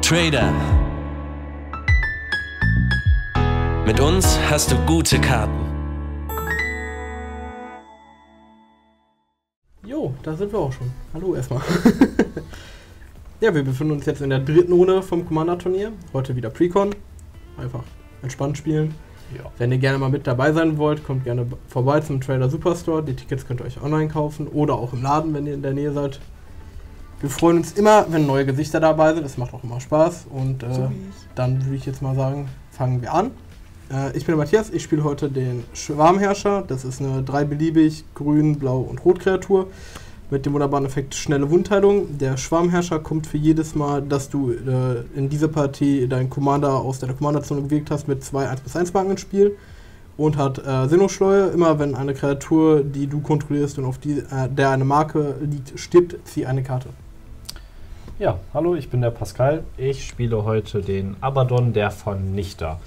Trader. Mit uns hast du gute Karten. Jo, da sind wir auch schon. Hallo erstmal. Ja, wir befinden uns jetzt in der dritten Runde vom Commander-Turnier. Heute wieder Precon. Einfach entspannt spielen. Ja. Wenn ihr gerne mal mit dabei sein wollt, kommt gerne vorbei zum Trader Superstore. Die Tickets könnt ihr euch online kaufen oder auch im Laden, wenn ihr in der Nähe seid. Wir freuen uns immer, wenn neue Gesichter dabei sind. Das macht auch immer Spaß. Und dann würde ich jetzt mal sagen, fangen wir an. Ich bin der Matthias, ich spiele heute den Schwarmherrscher. Das ist eine 3-beliebig Grün-, Blau- und Rot-Kreatur mit dem wunderbaren Effekt schnelle Wundheilung. Der Schwarmherrscher kommt für jedes Mal, dass du in dieser Partie deinen Commander aus deiner Commanderzone gewirkt hast, mit 2 1/1 Marken ins Spiel und hat Sinnoschleue. Immer wenn eine Kreatur, die du kontrollierst und auf der eine Marke liegt, stirbt, zieh eine Karte. Ja, hallo, ich bin der Pascal. Ich spiele heute den Abaddon, der Vernichter.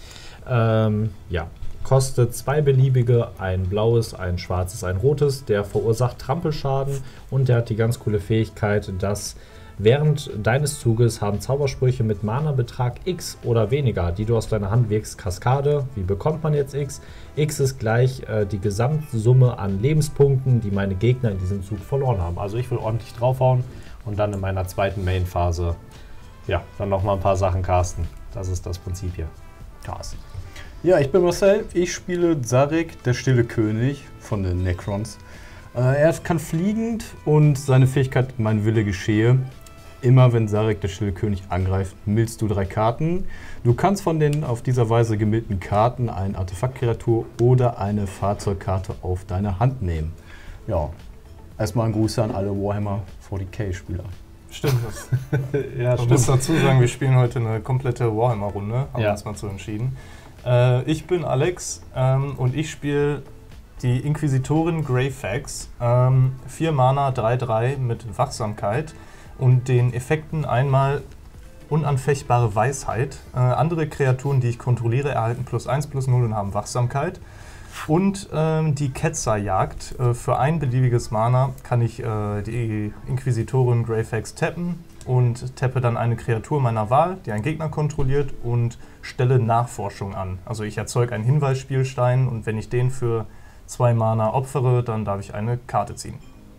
Kostet 2 beliebige, ein blaues, ein schwarzes, ein rotes. Der verursacht Trampelschaden und der hat die ganz coole Fähigkeit, dass während deines Zuges haben Zaubersprüche mit Mana-Betrag X oder weniger, die du aus deiner Hand wirkst, Kaskade. Wie bekommt man jetzt X? X ist gleich die Gesamtsumme an Lebenspunkten, die meine Gegner in diesem Zug verloren haben. Also ich will ordentlich draufhauen und dann in meiner zweiten Main-Phase dann nochmal ein paar Sachen casten. Das ist das Prinzip hier. Casten. Ja, ich bin Marcel, ich spiele Zarek, der stille König von den Necrons. Er kann fliegend und seine Fähigkeit Mein Wille geschehe. Immer wenn Zarek, der stille König, angreift, millst du 3 Karten. Du kannst von den auf dieser Weise gemillten Karten eine Artefaktkreatur oder eine Fahrzeugkarte auf deine Hand nehmen. Ja, erstmal ein Gruß an alle Warhammer 40k-Spieler. Stimmt. Man muss dazu sagen, wir spielen heute eine komplette Warhammer-Runde, haben wir uns mal so entschieden. Ich bin Alex und ich spiele die Inquisitorin Greyfax. 4 Mana, 3/3 mit Wachsamkeit und den Effekten einmal unanfechtbare Weisheit. Andere Kreaturen, die ich kontrolliere, erhalten +1/+0 und haben Wachsamkeit. Und die Ketzerjagd. Für ein beliebiges Mana kann ich die Inquisitorin Greyfax tappen und tappe dann eine Kreatur meiner Wahl, die einen Gegner kontrolliert und stelle Nachforschung an. Also ich erzeuge einen Hinweisspielstein und wenn ich den für 2 Mana opfere, dann darf ich eine Karte ziehen.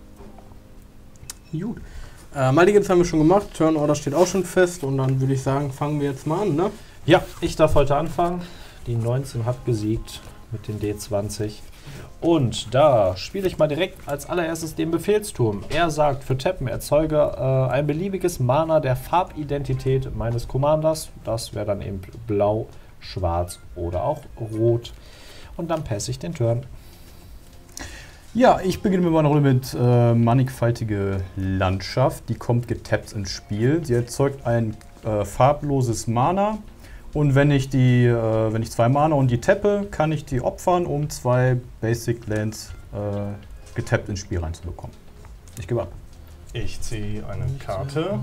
Gut. Mulligans haben wir schon gemacht, Turnorder steht auch schon fest und dann würde ich sagen, fangen wir jetzt mal an, ne? Ja, ich darf heute anfangen. Die 19 hat gesiegt mit den D20. Und da spiele ich mal direkt als allererstes den Befehlsturm. Er sagt, für Tappen erzeuge ein beliebiges Mana der Farbidentität meines Commanders. Das wäre dann eben blau, schwarz oder auch rot. Und dann passe ich den Turn. Ja, ich beginne mit meiner Runde mit mannigfaltige Landschaft. Die kommt getappt ins Spiel. Sie erzeugt ein farbloses Mana. Und wenn ich 2 Mana und die tappe, kann ich die opfern, um 2 Basic Lands getappt ins Spiel reinzubekommen. Ich gebe ab. Ich ziehe eine Karte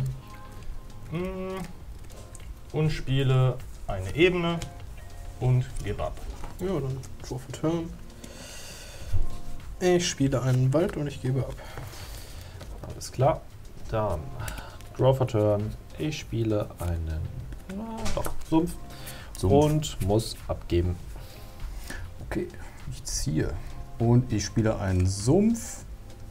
und spiele eine Ebene und gebe ab. Ja, dann Draw for Turn. Ich spiele einen Wald und ich gebe ab. Alles klar. Dann Draw for Turn. Ich spiele einen Sumpf und muss abgeben. Okay, ich ziehe. Und ich spiele einen Sumpf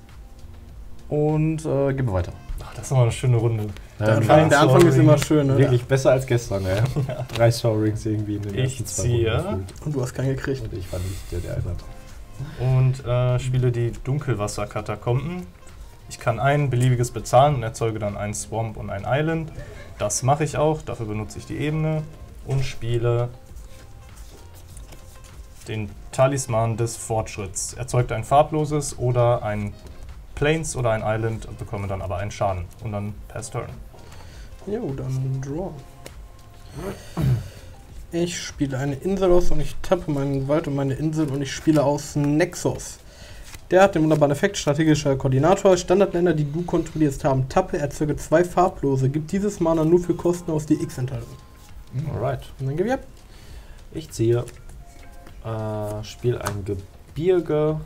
und gebe weiter. Ach, das ist nochmal eine schöne Runde. Der Anfang ist immer schön, ne? Wirklich besser als gestern, ja. 3 Star-Rings irgendwie in den ersten 2 ziehe. Und du hast keinen gekriegt. Und ich war nicht der einen hat. Und spiele die Dunkelwasserkatakomben. Ich kann ein beliebiges bezahlen und erzeuge dann einen Swamp und ein Island. Das mache ich auch, dafür benutze ich die Ebene und spiele den Talisman des Fortschritts. Erzeugt ein farbloses oder ein Plains oder ein Island und bekomme dann aber einen Schaden. Und dann Pass Turn. Jo, dann Draw. Ich spiele eine Insel aus und ich tappe meinen Wald und meine Insel und ich spiele aus Nexus. Der hat den wunderbaren Effekt, strategischer Koordinator. Standardländer, die du kontrollierst, haben Tappe, erzeuge 2 farblose. Gibt dieses Mana nur für Kosten aus, die X enthalten. Alright. Und dann gebe ich ab. Ich ziehe, spiele ein Gebirge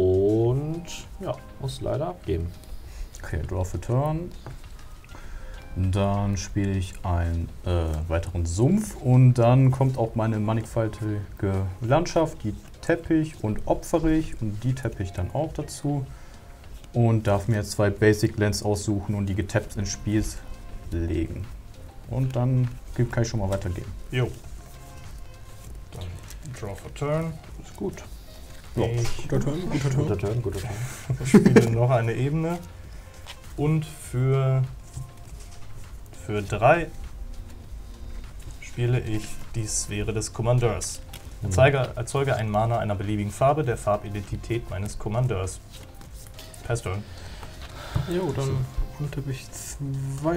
und muss leider abgeben. Okay, Draw for Turn. Dann spiele ich einen weiteren Sumpf und dann kommt auch meine mannigfaltige Landschaft, die tappe ich und opfere ich und die tappe ich dann auch dazu und darf mir jetzt 2 Basic Lands aussuchen und die getappt ins Spiel legen. Und dann kann ich schon mal weitergehen. Jo. Dann Draw for Turn. Ist gut. Ja. Guter Turn, guter Turn. Guter Turn, guter Turn. Ich spiele noch eine Ebene und für 3 spiele ich die Sphäre des Kommandeurs. Erzeuge ein Mana einer beliebigen Farbe der Farbidentität meines Kommandeurs. Pass Turn. Jo, dann tippe ich 2.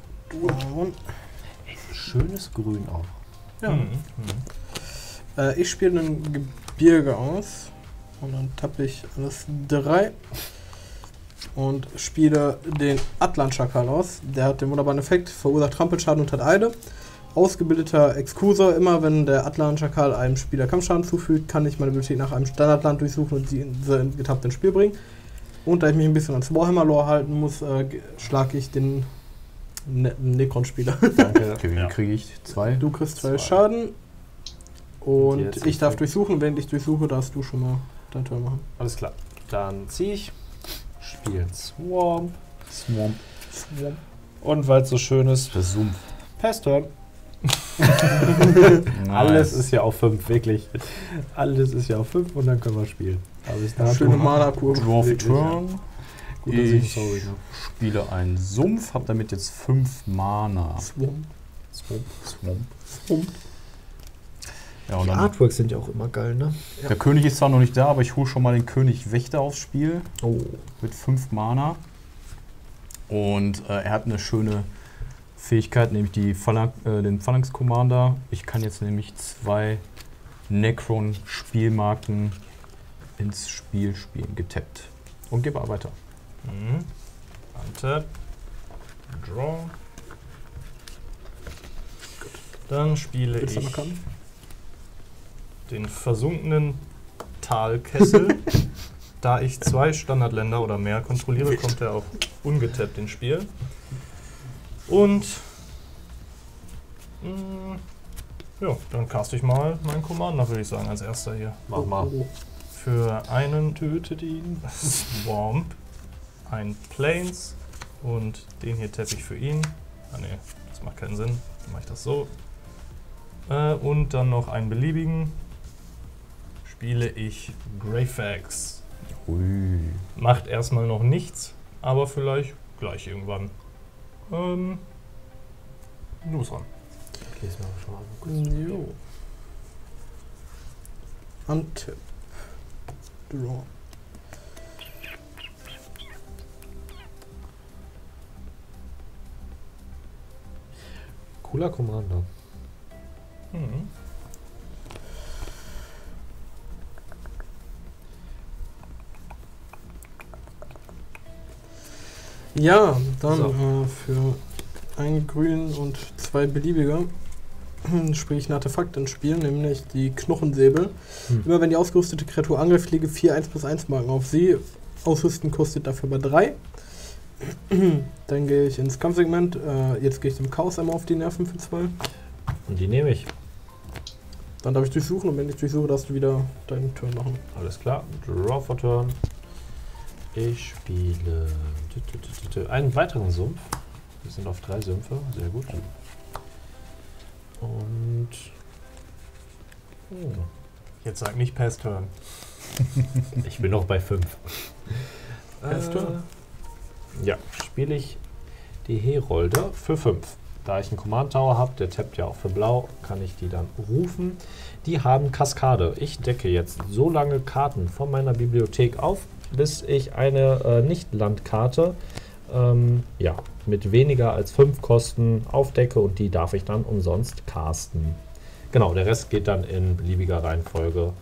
Schönes Grün auch. Ja. Ich spiele ein Gebirge aus und dann tappe ich alles 3 und spiele den Atlan-Schakal aus. Der hat den wunderbaren Effekt, verursacht Trampelschaden und hat Eile. Ausgebildeter Exkursor, immer wenn der Atlan-Schakal einem Spieler Kampfschaden zufügt, kann ich meine Bibliothek nach einem Standardland durchsuchen und sie getappt ins Spiel bringen. Und da ich mich ein bisschen ans Warhammer-Lore halten muss, schlage ich den Necron-Spieler. Danke. Okay, den kriege ich 2. Du kriegst 2 Schaden und jetzt ich darf durchsuchen. Wenn ich durchsuche, darfst du schon mal dein Turn machen. Alles klar. Dann ziehe ich, spiele Swamp. Und weil es so schön ist, Der Sumpf. Pass-Turn. Nice. Alles ist ja auf 5, wirklich. Alles ist ja auf 5 und dann können wir spielen. Aber bis dato Schöne Mana-Kurve. Draw for Wirklich, Turn. Gut, dass ich Ich sorry, ne? spiele einen Sumpf, habe damit jetzt 5 Mana. Swamp. Swamp. Ja, und Die dann, Artworks sind ja auch immer geil, ne? der König ist zwar noch nicht da, aber ich hole schon mal den König Wächter aufs Spiel Oh. mit 5 Mana. Und er hat eine schöne Fähigkeit, nämlich den Phalanx Commander. Ich kann jetzt nämlich 2 Necron-Spielmarken ins Spiel spielen, getappt. Und gebe weiter. Untap. Draw. Dann spiele Willst du ich mal kommen? den versunkenen Talkessel. Da ich 2 Standardländer oder mehr kontrolliere, kommt er auch ungetappt ins Spiel. Und ja, dann caste ich mal meinen Commander, würde ich sagen, als erster hier. Mach mal. Für einen Tötet ihn. Swamp, ein Plains und den hier tappe ich für ihn. Ah ne, das macht keinen Sinn. Dann mache ich das so. Und dann noch einen beliebigen. Spiele ich Greyfax. Ui. Macht erstmal noch nichts, aber vielleicht gleich irgendwann. Du bist dran. Okay, das machen wir schon mal kurz. Jo. Untap. Draw. Cooler Commander. Mhm. Ja, dann So. für einen grünen und 2 beliebige spiele ich ein Artefakt ins Spiel, nämlich die Knochensäbel. Immer wenn die ausgerüstete Kreatur angreift, lege 4 1/1 Marken auf sie. Ausrüsten kostet dafür bei 3. Dann gehe ich ins Kampfsegment. Jetzt gehe ich dem Chaos einmal auf die Nerven für 2. Und die nehme ich. Dann darf ich durchsuchen und wenn ich durchsuche, darfst du wieder deinen Turn machen. Alles klar. Draw for Turn. Ich spiele einen weiteren Sumpf. Wir sind auf 3 Sümpfe. Sehr gut. Und Jetzt sag nicht Pass Turn. ich bin noch bei 5. Pass Turn. Ja, spiele ich die Herolde für 5. Da ich einen Command Tower habe, der tappt ja auch für blau, kann ich die dann rufen. Die haben Kaskade. Ich decke jetzt so lange Karten von meiner Bibliothek auf, bis ich eine Nicht-Landkarte ja, mit weniger als 5 Kosten aufdecke und die darf ich dann umsonst casten. Genau, der Rest geht dann in beliebiger Reihenfolge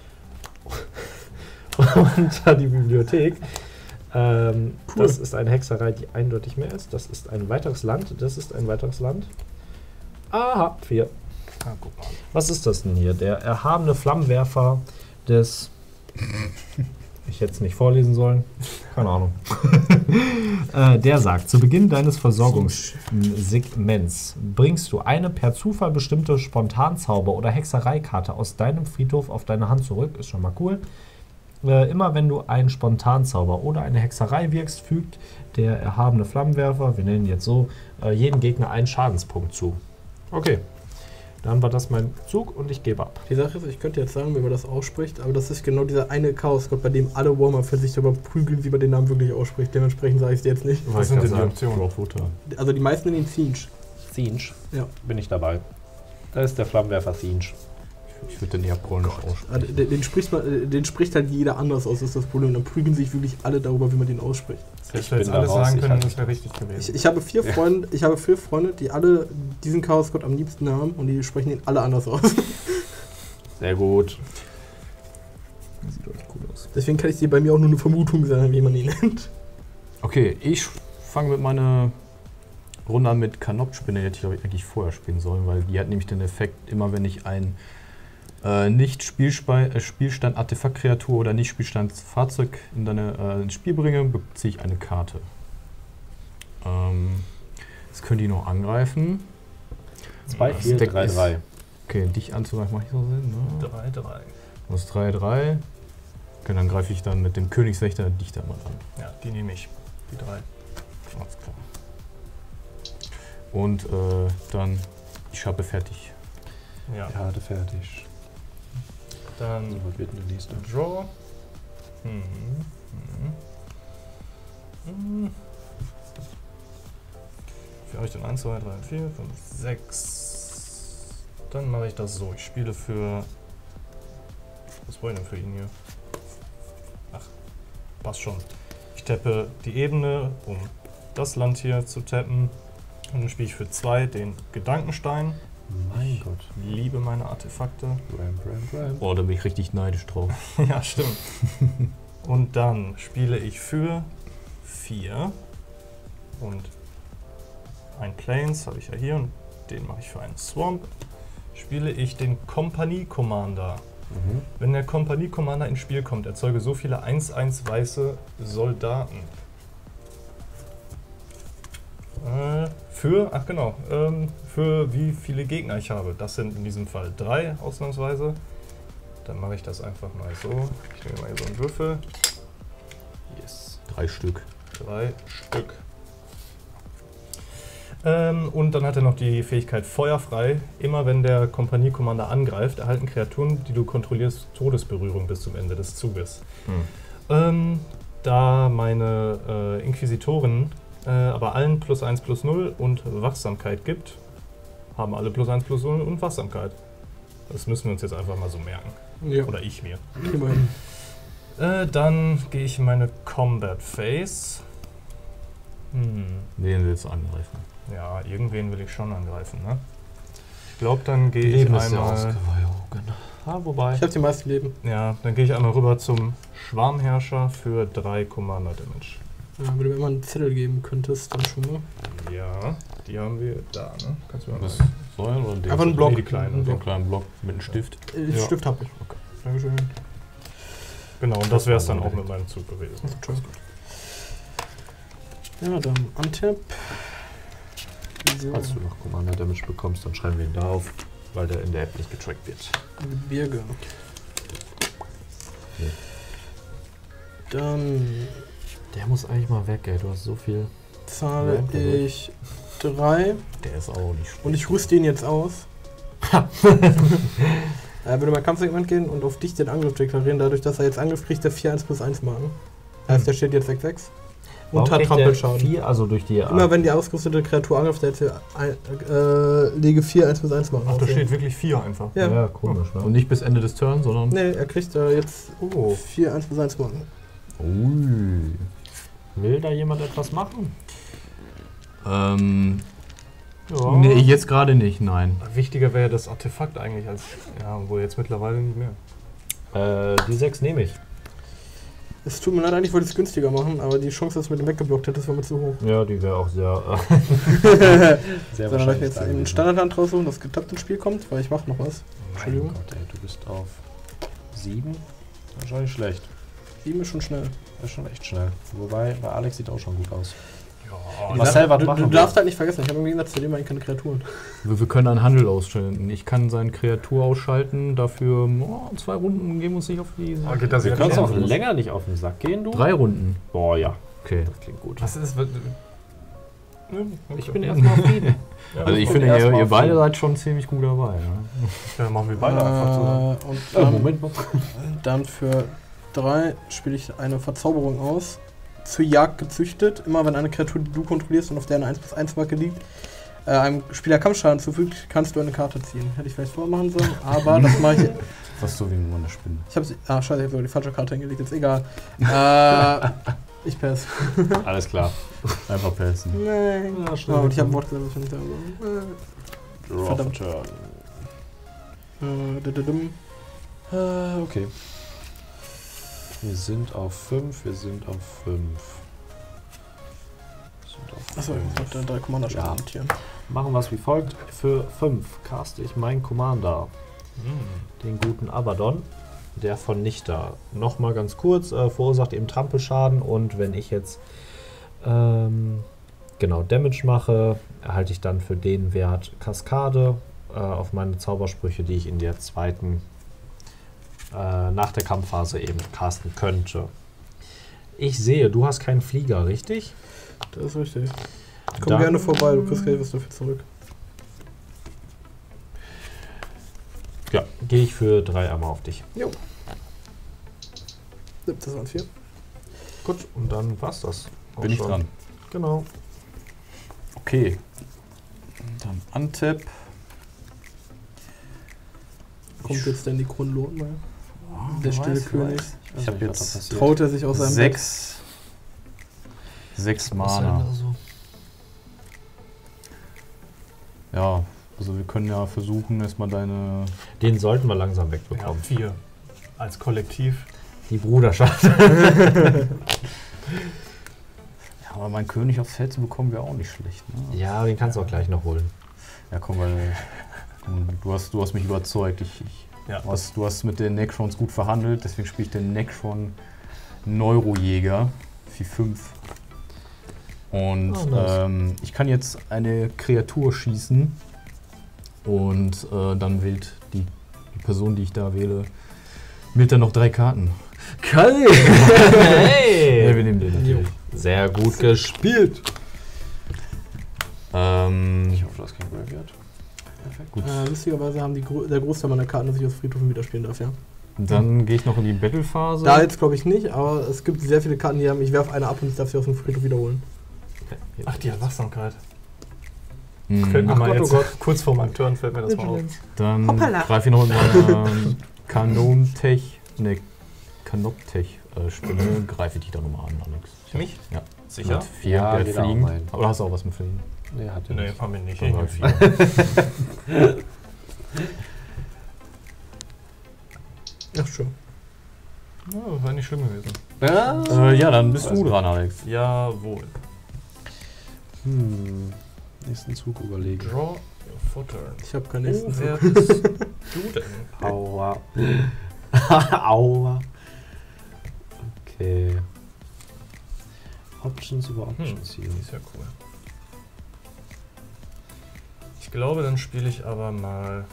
unter die Bibliothek. Cool. Das ist eine Hexerei, die eindeutig mehr ist. Das ist ein weiteres Land. Das ist ein weiteres Land. Aha, 4. Ah, guck mal. Was ist das denn hier? Der erhabene Flammenwerfer des... ich hätte es nicht vorlesen sollen. Keine Ahnung. Der sagt, zu Beginn deines Versorgungssegments bringst du eine per Zufall bestimmte Spontanzauber- oder Hexereikarte aus deinem Friedhof auf deine Hand zurück. Ist schon mal cool. Immer wenn du einen Spontanzauber oder eine Hexerei wirkst, fügt der erhabene Flammenwerfer, wir nennen ihn jetzt so, jedem Gegner einen Schadenspunkt zu. Okay. Dann war das mein Zug und ich gebe ab. Die Sache ist, ich könnte jetzt sagen, wie man das ausspricht, aber das ist genau dieser eine Chaosgott, bei dem alle Warhammer-Fans sich darüber prügeln, wie man den Namen wirklich ausspricht. Dementsprechend sage ich es dir jetzt nicht. Was sind denn die Optionen? Also die meisten nennen ihn Siege. Siege? Ja. Bin ich dabei. Da ist der Flammenwerfer Siege. Ich würde den eher polnisch aussprechen. Also den spricht halt jeder anders aus, ist das Problem. Dann prügeln sich wirklich alle darüber, wie man den ausspricht. Selbst wenn jetzt alles sagen können, das wäre richtig gewesen. Ich habe 4 Freunde, die alle diesen Chaosgott am liebsten haben und die sprechen ihn alle anders aus. Sehr gut. Sieht echt cool aus. Deswegen kann ich dir bei mir auch nur eine Vermutung sagen, wie man ihn nennt. Okay, ich fange mit meiner Runde an mit Kanopspinne, die hätte ich glaube ich eigentlich vorher spielen sollen, weil die hat nämlich den Effekt, immer wenn ich ein Nicht-Spielstand-Artefakt-Kreatur oder Nicht-Spielstand-Fahrzeug ins Spiel bringe, beziehe ich eine Karte. Jetzt können die noch angreifen. 2, 4, 3, 3. Okay, dich anzugreifen macht nicht so Sinn, ne? 3, 3. Du hast 3, 3. Okay, dann greife ich dann mit dem Königswächter dich da mal an. Ja, die nehme ich. Die 3. Alles klar. Und dann die Schappe fertig. Ja. Karte fertig. Dann Was wird denn der nächste? Draw. Wie habe ich denn? 1, 2, 3, 4, 5, 6. Dann mache ich das so. Ich spiele für. Was wollen wir denn für ihn hier? Ach, passt schon. Ich tappe die Ebene, um das Land hier zu tappen. Und dann spiele ich für 2 den Gedankenstein. Mein Gott. Ich liebe meine Artefakte. Ram. Oh, da bin ich richtig neidisch drauf. Ja, stimmt. Und dann spiele ich für 4 und ein Plains habe ich ja hier und den mache ich für einen Swamp. Spiele ich den Kompanie Commander. Wenn der Kompanie Commander ins Spiel kommt, erzeuge so viele 1/1 weiße Soldaten. Für wie viele Gegner ich habe. Das sind in diesem Fall 3 ausnahmsweise. Dann mache ich das einfach mal so. Ich nehme mal hier so einen Würfel. Yes. 3 Stück. 3 Stück. Und dann hat er noch die Fähigkeit Feuerfrei. Immer wenn der Kompanie-Commander angreift, erhalten Kreaturen, die du kontrollierst, Todesberührung bis zum Ende des Zuges. Da meine Inquisitoren aber allen +1/+0 und Wachsamkeit gibt, haben alle +1/+0 und Wachsamkeit. Das müssen wir uns jetzt einfach mal so merken. Ja. Oder ich mir. Immerhin. Dann gehe ich in meine Combat Phase. Wen willst du angreifen? Ja, irgendwen will ich schon angreifen, ne? Ich glaube, dann gehe ich einmal. Wobei. Ich habe die meisten Leben. Ja, dann gehe ich einmal rüber zum Schwarmherrscher für 3 Commander Damage. Ja, wenn du mir mal einen Zettel geben könntest, dann schon mal. Ja, die haben wir da, ne? Kannst du mir mal. Was soll oder den? Einfach einen Block. Nee, die kleinen. So einen kleinen Block mit einem Stift. Den Ja. Stift habe ich. Okay. Dankeschön. Genau, und das wäre es dann auch mit meinem Zug gewesen. Ja, dann Untap. So. Falls du noch Commander Damage bekommst, dann schreiben wir ihn da auf, weil der in der App nicht getrackt wird. Birge. Ja. Dann Der muss eigentlich mal weg, ey. Du hast so viel. zahle ich 3 Der ist auch nicht schlecht. und ich rüste ihn jetzt aus. Würde mein Kampfsegment gehen und auf dich den Angriff deklarieren, dadurch, dass er jetzt Angriff kriegt, der 4/1/1 Marken. Heißt, der steht jetzt 6/6 und hat Trampelschaden. 4, also durch die. Immer wenn die ausgerüstete Kreatur angreift, lege 4/1/1 Marken. Ach, da auf. steht wirklich 4 einfach. Ja. Ja, komisch, ne? Und nicht bis Ende des Turns, sondern. Nee, er kriegt jetzt 4/1/1 Marken. Ui. Will da jemand etwas machen? Ja. Nee, jetzt gerade nicht, nein. Wichtiger wäre das Artefakt eigentlich als. Ja, wohl jetzt mittlerweile nicht mehr. Die 6 nehme ich. Es tut mir leid, eigentlich wollte ich es günstiger machen, aber die Chance, dass du mit dem weggeblockt hättest, war mir zu hoch. Ja, die wäre auch sehr. Sondern sehr ich wahrscheinlich jetzt da ein gewesen. Standardhand raussuchen, das getappt ins Spiel kommt, weil ich mache noch was. Mein Entschuldigung. Gott, ey, du bist auf 7. Wahrscheinlich schlecht. 7 ist schon schnell. Das ist schon echt schnell. Wobei, bei Alex sieht auch schon gut aus. Ja, Marcel, was du machen wir? darfst halt nicht vergessen, ich habe im Gegensatz zu dem eigentlich keine Kreaturen. Wir können einen Handel ausschalten. Ich kann seine Kreatur ausschalten, dafür 2 Runden gehen wir uns nicht auf die... geht das Wir jetzt können schon auch los? länger nicht auf den Sack gehen, du? 3 Runden. Boah, ja. Okay. Das klingt gut. Was ist... Ich bin erstmal auf Frieden. Ja, Also ich und finde, erstmal ihr auf beide jeden. seid schon ziemlich gut dabei. Ne? Ja, machen wir beide einfach zusammen. Und dann, Moment mal. dann für 3 spiele ich eine Verzauberung aus. Zur Jagd gezüchtet. Immer wenn eine Kreatur, die du kontrollierst und auf der eine 1/1 Marke liegt, einem Spieler Kampfschaden zufügt, kannst du eine Karte ziehen. Hätte ich vielleicht vormachen sollen, aber das mache ich. Fast so wie nur eine Spinne. Ich habe scheiße, ich habe sogar die falsche Karte hingelegt, ist egal. Ich pass. Alles klar. Einfach passen. Nein. Ja, Und ich habe ein Wort gesagt, was ich nicht Draw Verdammt. Turn. Okay. Wir sind auf 5, wir sind auf 5. Achso, ich muss noch 3 Commander-Schaden Ja. notieren. Machen wir es wie folgt. Für 5 caste ich meinen Commander, den guten Abaddon, der Vernichter. Nochmal ganz kurz, verursacht eben Trampelschaden und wenn ich jetzt genau Damage mache, erhalte ich dann für den Wert Kaskade auf meine Zaubersprüche, die ich in der zweiten nach der Kampfphase eben casten könnte. Ich sehe, du hast keinen Flieger, richtig? Das ist richtig. Komm Dann- gerne vorbei, du kriegst Geld was dafür zurück. Ja, gehe ich für 3 einmal auf dich. Das waren 4. Gut, und dann war's das. Auch Bin ich schon. dran. Genau. Okay. Dann Untap. Kommt jetzt denn die Kronloten mal? Oh, Der stille König. Ich habe jetzt Traut er sich aus seinem 6 Mana. Ja, also wir können ja versuchen, erstmal deine... Den sollten wir langsam Ja, wegbekommen. 4. Als Kollektiv. Die Bruderschaft. Ja, aber meinen König aufs Feld zu bekommen wäre auch nicht schlecht. Ne? Ja, den kannst du auch gleich noch holen. Ja, komm, weil du hast mich überzeugt. Ja. Du hast mit den Necrons gut verhandelt, deswegen spiele ich den Necron Neurojäger für 5. Und Oh, nice. ich kann jetzt eine Kreatur schießen und dann wählt die Person, die ich da wähle, wählt dann noch 3 Karten. Kali! Ja, Hey! wir nehmen den natürlich. Sehr gut gespielt. Ich hoffe, das ist kein Graveyard. Gut. Lustigerweise haben der Großteil meiner Karten, dass ich aus Friedhofen wieder spielen darf, ja. Dann gehe ich noch in die Battle-Phase. Da jetzt glaube ich nicht, aber es gibt sehr viele Karten, die haben, ich werfe eine ab und ich darf sie aus dem Friedhof wiederholen. Ach, die hat Wachsamkeit. Mhm. Fällt mir Ach mal Gott, jetzt, oh Gott. kurz vor meinem Turn fällt mir das mal auf. Dann Hoppala. greife ich noch in meine Kanoptech-Spinne, greife ich dich da nochmal an, Alex. Mich? Ja. Sicher? Mit 4, Ja, der geht hat auch Fliegen. rein. Aber hast du auch was mit Fliegen? Nee, hat er Nee, nicht. haben wir nicht. Ja, Ich okay. nehme 4. Ach schön. Ja, war nicht schlimm gewesen. Ja, dann bist du dran, Alex. Jawohl. Nächsten Zug überlegen. Draw for turn. Ich habe keinen nächsten Wo Zug. werdest du denn? Aua. Aua. Okay. Options über Options hier. Ist ja cool. Ich glaube, dann spiele ich aber mal.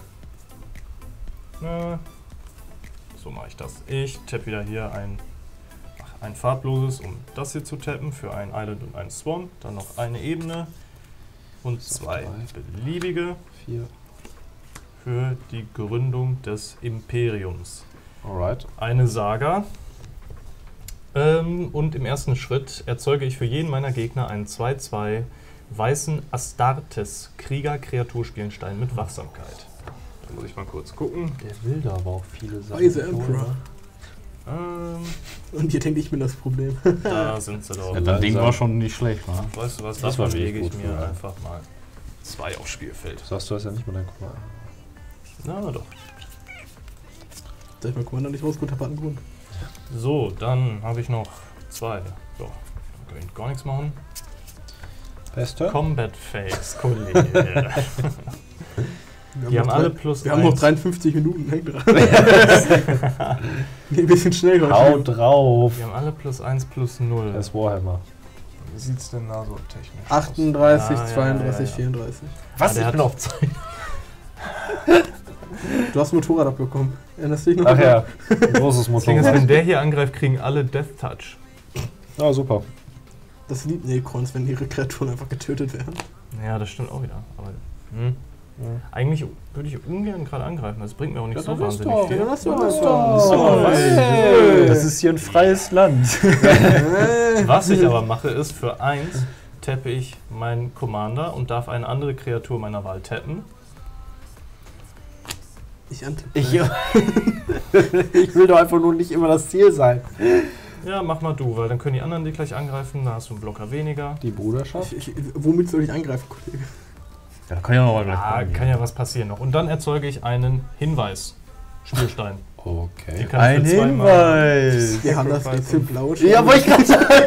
Na, so mache ich das. Ich tappe wieder hier ein farbloses, um das hier zu tappen, für ein Island und einen Swamp. Dann noch eine Ebene und So, 2 3. beliebige 4. für die Gründung des Imperiums. Alright. Eine Saga. Und im ersten Schritt erzeuge ich für jeden meiner Gegner einen 2/2 weißen Astartes Krieger-Kreaturspielenstein mit Wachsamkeit. Da muss ich mal kurz gucken. Der will da aber auch viele Sachen. Weise Emperor. Und ihr denkt, ich bin das Problem. Da sind sie doch. Ja, dein Ding war schon nicht schlecht, wa? Weißt du was, Das davon war wirklich lege ich gut mir vorher. einfach mal 2 aufs Spielfeld. Sagst du, hast ja nicht mal dein Kummer. Na doch. Sag ich mal, Commander nicht raus, gut, hab einen Grund. So, dann habe ich noch 2. So, dann kann ich gar nichts machen. Beste? Combat Phase, Kollege. Die haben alle plus Wir haben noch 53 Minuten, hängt dran. Ein bisschen schnell heute. Hau drauf. Die haben alle plus 1 plus 0. Das ist Warhammer. Wie sieht's denn da so technisch 38, aus? 32, 34. Was? der Ich hat- bin auf Zeit. Du hast ein Motorrad abbekommen. Erinnerst du dich noch? Ach ja, ein großes Das Ding ist, Motorrad. wenn der hier angreift, kriegen alle Death Touch. Ah, super. Das liebt Necrons, wenn ihre Kreaturen einfach getötet werden. Ja, das stimmt auch wieder. Aber, eigentlich würde ich ungern gerade angreifen. Das bringt mir auch nicht so wahnsinnig viel. Ja, lass doch Hey, das ist hier ein freies Land. Was ich aber mache, ist für 1 tappe ich meinen Commander und darf eine andere Kreatur meiner Wahl tappen. Ich ante. Ich will doch einfach nur nicht immer das Ziel sein. Ja, mach mal du, weil dann können die anderen die gleich angreifen. Da hast du einen Blocker weniger. Die Bruderschaft? Womit soll ich angreifen, Kollege? Ja, da kann ja noch mal gleich Ah, reingehen. kann ja was passieren noch. Und dann erzeuge ich einen Hinweis. Spielstein. Den Okay. kann Ein ich für zweimal- Hinweis! Wir haben das Sacrifice Rätsel und- blau. Ja, wollte ich gerade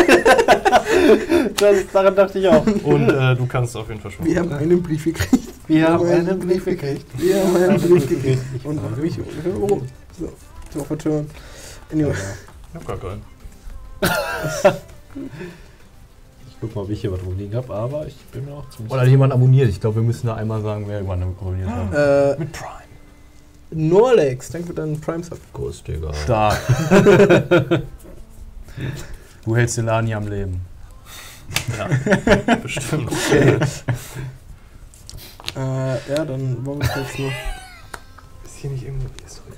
sagen. Daran dachte ich auch. Und du kannst auf jeden Fall schon. Wir haben einen Brief gekriegt. Wir haben einen Brief gekriegt. Wir haben einen Brief gekriegt. Und ich so vertören. Anyway. Ich hab gar keinen. Ich guck mal, ob ich hier was rumliegen habe, aber ich bin mir auch ziemlich. Oder hat jemand abonniert? Ich glaube, wir müssen da einmal sagen, wer jemanden abonniert hat. Mit Prime. Norlex, danke für deinen Prime-Sub. groß, Digga. Stark. Du hältst den Laden hier am Leben. Ja, bestimmt. Ja, dann wollen wir es jetzt nur. Ist hier nicht irgendwo.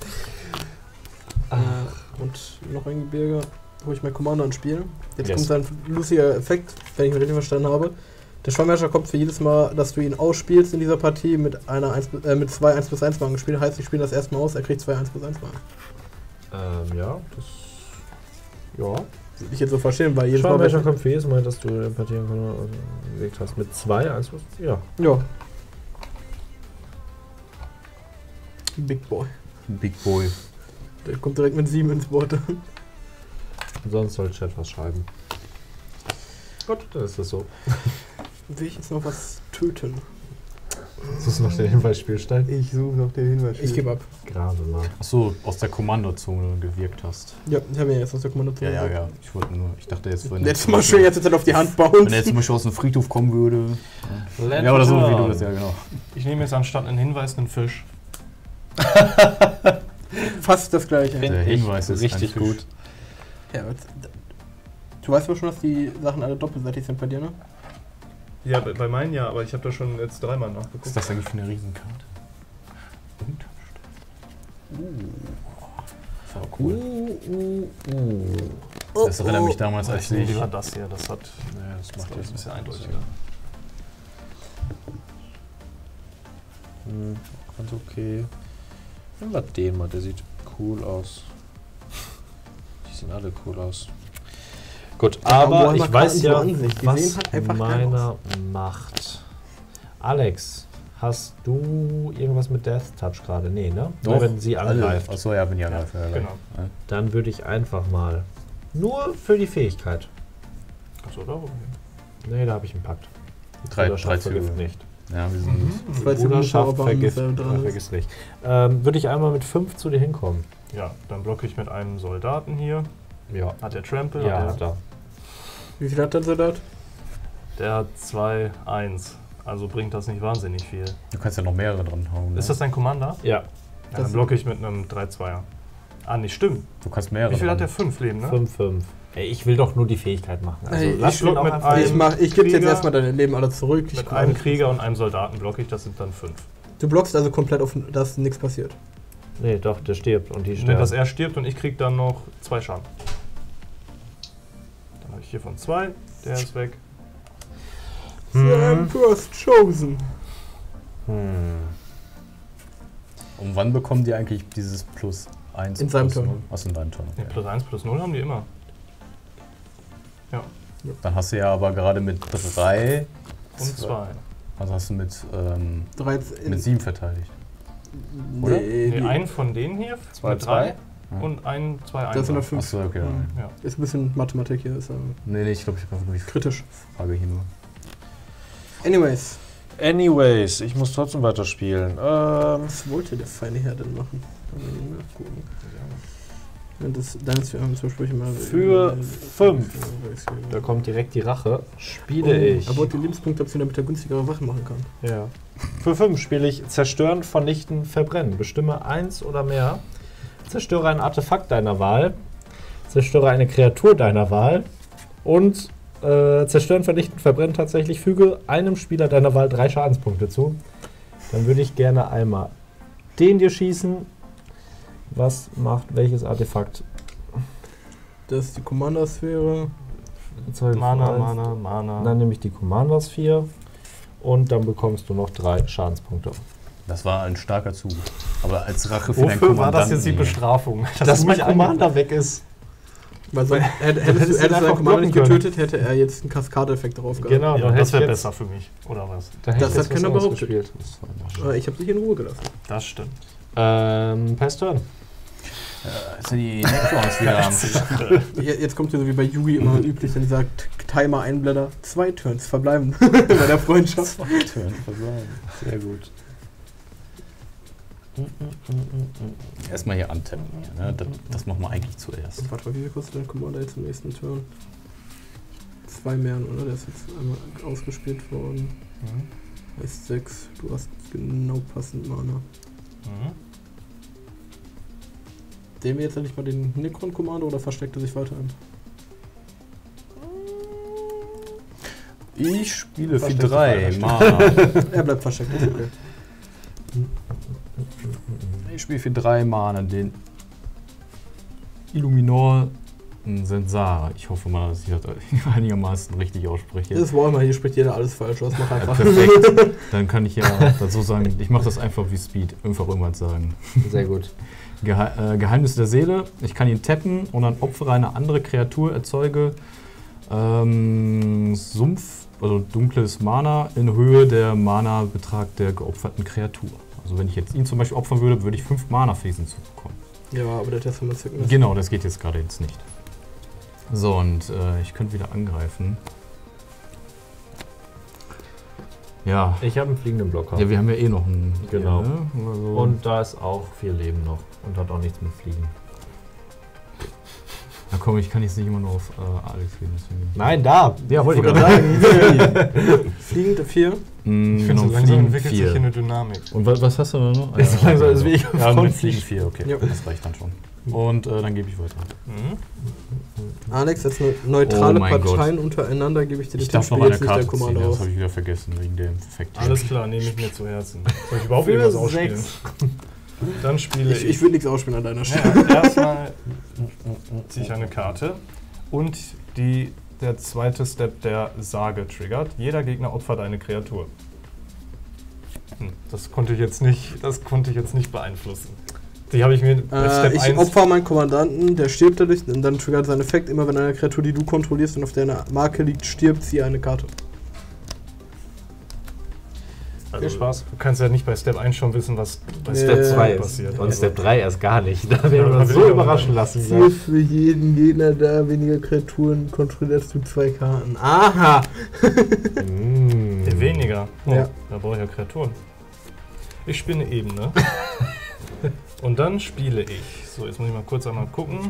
Und noch ein Gebirge, wo ich mein Commander ins Spiel. Jetzt Yes. kommt ein lustiger Effekt, wenn ich mich richtig verstanden habe. Der Schwammherrscher kommt für jedes Mal, dass du ihn ausspielst in dieser Partie mit mit zwei 1+1 Wagen gespielt. Heißt, ich spiele das erstmal aus, er kriegt zwei 1+1 Wagen. Ja, das. Ja. Würde ich jetzt so verstehen, weil jedes Mal. Schwammherrscher kommt für jedes Mal, dass du Empathieren bewegt hast. Mit 2, 1, ja. Ja. Big Boy. Big Boy. Der kommt direkt mit 7 ins Board. Sonst soll Chat was schreiben. Gut, dann ist das so. Will ich jetzt noch was töten? Suchst du noch den Hinweisspielstein? Ich suche noch den Hinweis. Ich gebe ab. Gerade mal. Achso, aus der Kommandozone gewirkt hast. Ja, ich habe mir jetzt aus der Kommandozone. Ja. Ich dachte jetzt, wenn Letztes Mal schön jetzt auf die Hand bauen. Wenn er jetzt zum Beispiel aus dem Friedhof kommen würde. Let Ja, oder so it wie du run. das, ja genau. Ich nehme jetzt anstatt einen Hinweis einen Fisch. Fast das gleiche. Der Hinweis ist richtig ein Fisch. gut. Ja, du weißt aber schon, dass die Sachen alle doppelseitig sind bei dir, ne? Ja, bei meinen ja, aber ich habe da schon jetzt 3-mal nachgeguckt. Was ist das eigentlich für eine Riesenkarte? Das war cool. Das erinnert mich damals, als Ich nehme ich. lieber das hier, das hat Ja, das das macht ist jetzt ein bisschen eindeutiger. Ganz okay. Nehmen wir den mal, der sieht cool aus. Die sehen alle cool aus. Gut, aber ich weiß ja, was meiner macht. Alex, hast du irgendwas mit Death Touch gerade? Nee, ne? Nur wenn sie angreift. Achso, ja, wenn die angreift. Ja, Genau. Dann würde ich einfach mal. Nur für die Fähigkeit. Achso, da oben. Nee, da habe ich einen Pakt. Drei Bruderschaft Züge. vergisst nicht. Ja, wir sind. Bruderschaft vergisst dran ist. vergiss nicht. Würde ich einmal mit 5 zu dir hinkommen? Ja, dann blocke ich mit einem Soldaten hier. Ja. Hat der Trample? Ja, Hat hat er. Wie viel hat der Soldat? Der hat 2-1. Also bringt das nicht wahnsinnig viel. Du kannst ja noch mehrere dran hauen. Ne? Ist das dein Commander? Ja, Ja, dann blocke ich mit einem 3-2er. Ah, nicht stimmt. Du kannst mehrere. Wie viel hat dran. der? 5 Leben, ne? 5-5. Ey, ich will doch nur die Fähigkeit machen. Also, Ey, lass ich ihn block auch mit einfach- einem- Ich gebe jetzt Krieger. erstmal deine Leben alle zurück. Mit einem Krieger und einem Soldaten blocke ich, das sind dann 5. Du blockst also komplett auf, dass nichts passiert. Nee, doch, der stirbt und die Dass sterben. er stirbt und ich krieg dann noch 2 Schaden. Dann habe ich hier von 2, der ist weg. The Emperor's Chosen. Und wann bekommen die eigentlich dieses plus 1? In seinem plus Turn. 0? Achso, in deinem Turn. Nee, Okay. plus 1, plus 0 haben die immer. Dann hast du ja aber gerade mit 3. Und 2. Also hast du mit 13. 7 verteidigt. oder? Nee, Nee, einen von denen hier mit 3 und einen 2-1. Das sind 5. Achso, okay. Ja. Ist ein bisschen Mathematik hier. Ist, Nee, ich glaube, ich habe einfach nur die kritisch. Frage hier nur. Anyways, Anyways, ich muss trotzdem weiterspielen. Was wollte der feine Herr denn machen? Nachgucken. Ja, dann ist zum Beispiel immer Für 5. Da kommt direkt die Rache. Spiele ich. Er wollte die Lebenspunkte abziehen, damit er günstigere Waffen machen kann. Ja. Für 5 spiele ich Zerstören, Vernichten, Verbrennen. Bestimme 1 oder mehr. Zerstöre ein Artefakt deiner Wahl. Zerstöre eine Kreatur deiner Wahl. Und Zerstören, Vernichten, Verbrennen tatsächlich. Füge einem Spieler deiner Wahl 3 Schadenspunkte zu. Dann würde ich gerne einmal den dir schießen. Was macht welches Artefakt? Das ist die Commander-Sphäre. Mana. Dann nehme ich die Commander-Sphäre. Und dann bekommst du noch 3 Schadenspunkte. Das war ein starker Zug. Aber als Rache für deinen Wofür war Kommandanten. das jetzt die Bestrafung? Dass mein Commander weg ist. Weil so, hättest du seinen Commander nicht getötet, hätte er jetzt einen Kaskade-Effekt drauf gehabt. Genau, Ja, das wäre besser für mich, oder was? Das hat keiner behauptet. gespielt. Aber ich habe dich in Ruhe gelassen. Das stimmt. Pass Turn. Jetzt sind die Necrons wieder am Start. Jetzt kommt hier so wie bei Yugi immer üblich, dann sagt Timer Einblätter, 2 Turns verbleiben bei der Freundschaft. 2 Turn verbleiben. Sehr gut. Erstmal hier antippen. Hier, ne? Das machen wir eigentlich zuerst. Warte mal, wie viel kostet dein Commander jetzt im nächsten Turn? 2 mehr, oder? Der ist jetzt einmal ausgespielt worden. Heißt 6. Du hast genau passend Mana. Sehen wir jetzt endlich mal den Necron-Commander oder versteckt er sich weiterhin? Ich spiele für 3 Mana. Er bleibt versteckt, ist okay. Ich spiele für 3 Mana den Illuminor Sensare. Ich hoffe mal, dass ich das einigermaßen richtig ausspreche. Das ist Warhammer, hier spricht jeder alles falsch aus. Mach einfach. Perfekt. Dann kann ich ja dazu sagen, ich mache das einfach wie Speed. Einfach irgendwas sagen. Sehr gut. Geheimnis der Seele. Ich kann ihn tappen und dann opfere eine andere Kreatur, erzeuge Sumpf, also dunkles Mana in Höhe der Mana-Betrag der geopferten Kreatur. Also wenn ich jetzt ihn zum Beispiel opfern würde, würde ich 5 Mana-Phasen hinzubekommen. Ja, aber der Test von der Sickness. Genau, das geht jetzt gerade jetzt nicht. So, und ich könnte wieder angreifen. Ja. Ich habe einen fliegenden Blocker. Ja, wir haben ja eh noch einen. Genau. Hier, ne? Also Und da ist auch 4 Leben noch. Und hat auch nichts mit Fliegen. na komm, ich kann jetzt nicht immer nur auf Alex reden. Deswegen. Nein, da! Ja, wollte ich gerade gerade sagen. Fliegende 4. Ich finde, so langsam entwickelt sich hier eine Dynamik. Und was hast du da noch? Ist so langsam ist wie ich Ja, von mit Fliegen 4, okay. Ja. Das reicht dann schon. Und dann gebe ich weiter. Alex, jetzt eine neutrale Oh mein Parteien untereinander, gebe ich dir Ich den darf noch Tipp, eine jetzt nicht dein Karte ziehen, Kommando das aus. habe ich wieder vergessen, wegen dem Effekt. Alles klar, nehme ich mir zu Herzen. Soll ich überhaupt Für irgendwas ausspielen? 6. Dann spiele ich. Ich würde nichts ausspielen an deiner Stelle. Ja, erstmal ziehe ich eine Karte und der zweite Step der Sage triggert. Jeder Gegner opfert eine Kreatur. Das konnte ich jetzt nicht beeinflussen. Die habe ich mir bei Step Ich 1 opfer meinen Kommandanten, der stirbt dadurch und dann triggert sein Effekt. Immer wenn eine Kreatur, die du kontrollierst und auf der Marke liegt, stirbt, ziehe eine Karte. Also, Viel Spaß. Du kannst ja nicht bei Step 1 schon wissen, was bei Step 2 ist. passiert. Und Also, Step 3 erst gar nicht. Da werden Ja, wir da uns will so ich auch überraschen sein. lassen. Ziehe für jeden Gegner da weniger Kreaturen, kontrollierst du 2 Karten. Aha! Weniger. Oh, Ja. Da brauche ich ja Kreaturen. Ich spiele eine Ebene. Und dann spiele ich. So, jetzt muss ich mal kurz einmal gucken.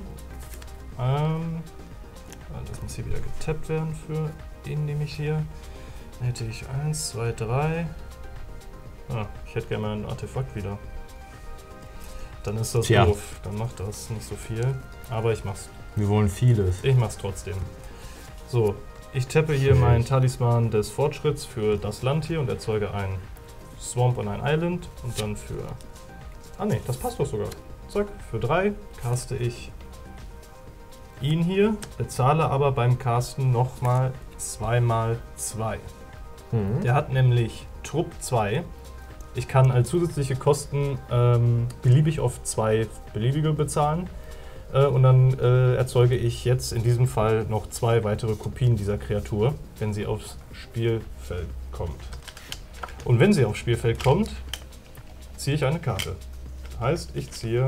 Das muss hier wieder getappt werden für den, nehme ich hier. Dann hätte ich 1, 2, 3. Ich hätte gerne mal ein Artefakt wieder. Dann ist das Tja. doof. Dann macht das nicht so viel. Aber ich mach's. Wir wollen vieles. Ich mach's trotzdem. So, ich tappe hier meinen Talisman des Fortschritts für das Land hier und erzeuge einen Swamp und ein Island. Und dann für... Ah ne, das passt doch sogar. Zack, für 3 caste ich ihn hier, bezahle aber beim Casten nochmal 2x2. Der hat nämlich Trupp 2. Ich kann als zusätzliche Kosten beliebig oft 2 beliebige bezahlen. Und dann erzeuge ich jetzt in diesem Fall noch 2 weitere Kopien dieser Kreatur, wenn sie aufs Spielfeld kommt. Und wenn sie aufs Spielfeld kommt, ziehe ich eine Karte. Heißt, ich ziehe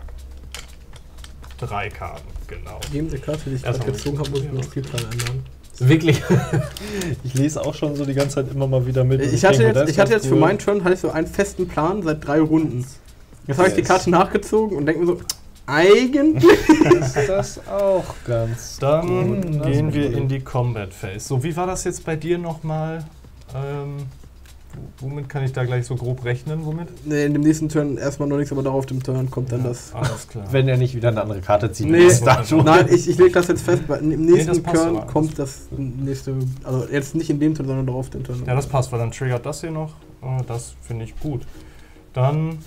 3 Karten, genau. Neben der Karte, die ich gerade gezogen habe, muss ich den Spielplan ändern. Wirklich? Ich lese auch schon so die ganze Zeit immer mal wieder mit. Ich hatte jetzt für meinen Turn so einen festen Plan seit 3 Runden. Jetzt habe ich die Karte nachgezogen und denke mir so, eigentlich ist das auch ganz. Dann gehen wir in die Combat Phase. So, wie war das jetzt bei dir nochmal? Womit kann ich da gleich so grob rechnen? Womit? Nee, in dem nächsten Turn erstmal noch nichts, aber darauf dem Turn kommt dann das. Alles klar. Wenn er nicht wieder eine andere Karte zieht. Nee, nein, ich lege das jetzt fest, weil im nächsten das passt Turn aber. kommt das nächste, also jetzt nicht in dem Turn, sondern darauf den Turn. Ja, das passt, weil dann triggert das hier noch. Das finde ich gut. Dann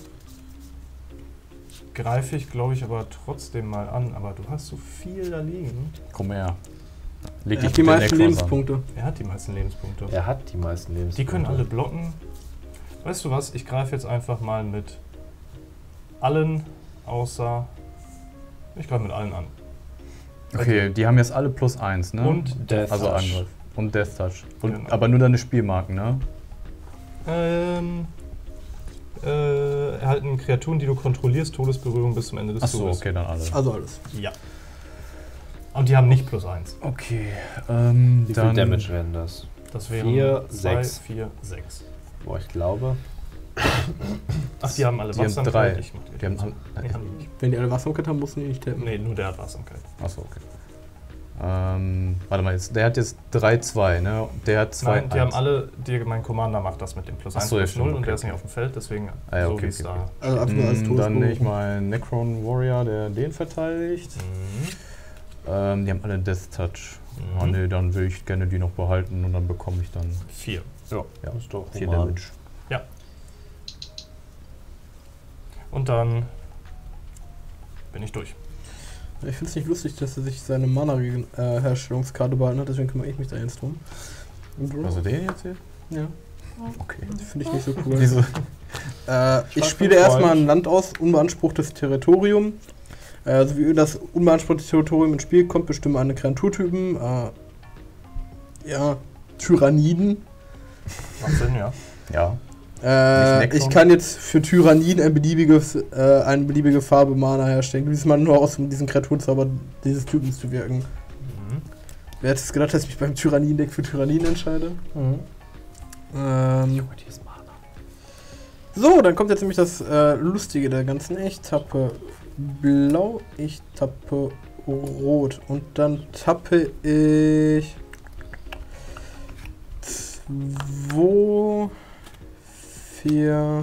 greife ich, glaube ich, aber trotzdem mal an. Aber du hast so viel da liegen. Komm her. Er hat die meisten Lebenspunkte. Er hat die meisten Lebenspunkte. Er hat die meisten Lebenspunkte. Die können alle blocken. Weißt du was? Ich greife jetzt einfach mal mit allen außer... Ich greife mit allen an. Okay, die haben jetzt alle +1, ne? Und Death also Touch. Angriff. Und Death Touch. Und, Genau. Aber nur deine Spielmarken, ne? Erhalten Kreaturen, die du kontrollierst, Todesberührung bis zum Ende des Achso, Zuges. okay, dann alle. Also alles. Ja. Und die haben nicht +1. Okay, Wie viel dann... Damage werden das? Das wären 4, 2, 6. 4, 6. Boah, ich glaube. Ach, die haben alle Die haben Wachsamkeit. 3. Ich mach Die haben, Nee, haben die nicht. Wenn die alle Wachsamkeit haben, mussten die nicht tappen. Nee, nur der hat Wachsamkeit. Achso, okay. Warte mal, der hat jetzt 3-2, ne? Der hat 2. Nein, die haben alle, mein Commander macht das mit dem +1 Ach so, ja, +0 stimmt, und der okay. ist nicht auf dem Feld, deswegen Ah, ja, so okay, wie es okay, da. Also einfach nur als Todesberührung. Dann nehme ich mal Necron Warrior, der den verteidigt. Die haben alle Death Touch. Mhm. Oh, nee, dann will ich gerne die noch behalten und dann bekomme ich dann 4. ja, ist doch 4 human. Damage. Und dann bin ich durch. Ich finde es nicht lustig, dass er sich seine Mana-Herstellungskarte behalten hat, deswegen kümmere ich mich da jetzt drum. Also den jetzt hier? Ja, Okay. finde ich nicht so cool. Diese, Ich spiele erstmal ein Land aus, unbeanspruchtes Territorium. So wie das unbeanspruchte Territorium ins Spiel kommt, bestimme eine Kreaturtypen. Tyranniden. Macht Sinn, ja. ja. Nicht Ich Necron? kann jetzt für Tyranniden eine beliebige Farbe Mana herstellen. Diesmal nur aus diesem Kreaturzauber dieses Typens zu wirken. Mhm. Wer hätte es gedacht, dass ich mich beim Tyranniden-Deck für Tyranniden entscheide? So, dann kommt jetzt nämlich das Lustige der ganzen. Ich tappe blau, ich tappe rot und dann tappe ich 2, 4,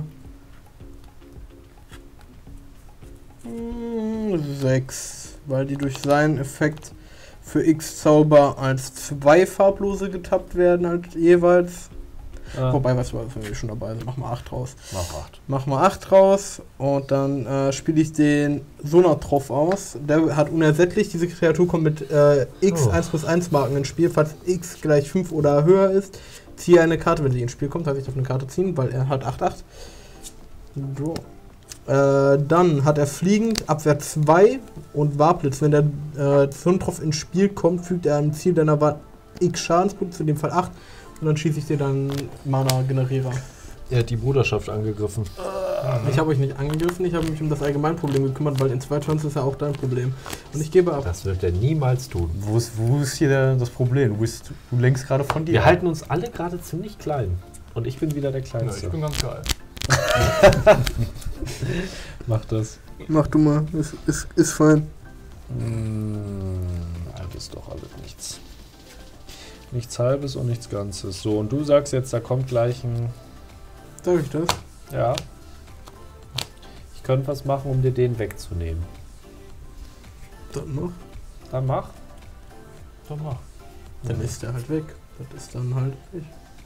6, weil die durch seinen Effekt für X-Zauber als 2 farblose getappt werden, halt jeweils. Wobei, was wir schon dabei sind, mach mal 8 raus. Mach mal 8 raus und dann spiele ich den Sonatroff aus. Der hat unersättlich, diese Kreatur kommt mit X 1+1 Marken ins Spiel. Falls X gleich 5 oder höher ist, ziehe eine Karte, wenn sie ins Spiel kommt. Also ich darf eine Karte ziehen, weil er hat 8-8. So. Dann hat er fliegend, Abwehr 2 und Warblitz. Wenn der Sonatroff ins Spiel kommt, fügt er am Ziel deiner Wahl X Schadenspunkte, in dem Fall 8. Und dann schieße ich dir dann Mana-Generierer. Er hat die Bruderschaft angegriffen. Ich habe euch nicht angegriffen, ich habe mich um das Allgemeinproblem gekümmert, weil in 2 Turns ist ja auch dein Problem. Und ich gebe ab. Das wird er niemals tun. Wo ist hier das Problem? Du lenkst gerade von dir. Wir halten uns alle gerade ziemlich klein. Und ich bin wieder der Ja, Kleinste. ich bin ganz geil. Mach das. Mach du mal, ist fein. Das ist doch alles nichts. Nichts Halbes und nichts Ganzes. So, und du sagst jetzt, da kommt gleich ein... Sag ich das? Ja. Ich könnte was machen, um dir den wegzunehmen. Dann noch. Dann mach. Doch mach. Dann ist der halt weg. Das ist dann halt weg.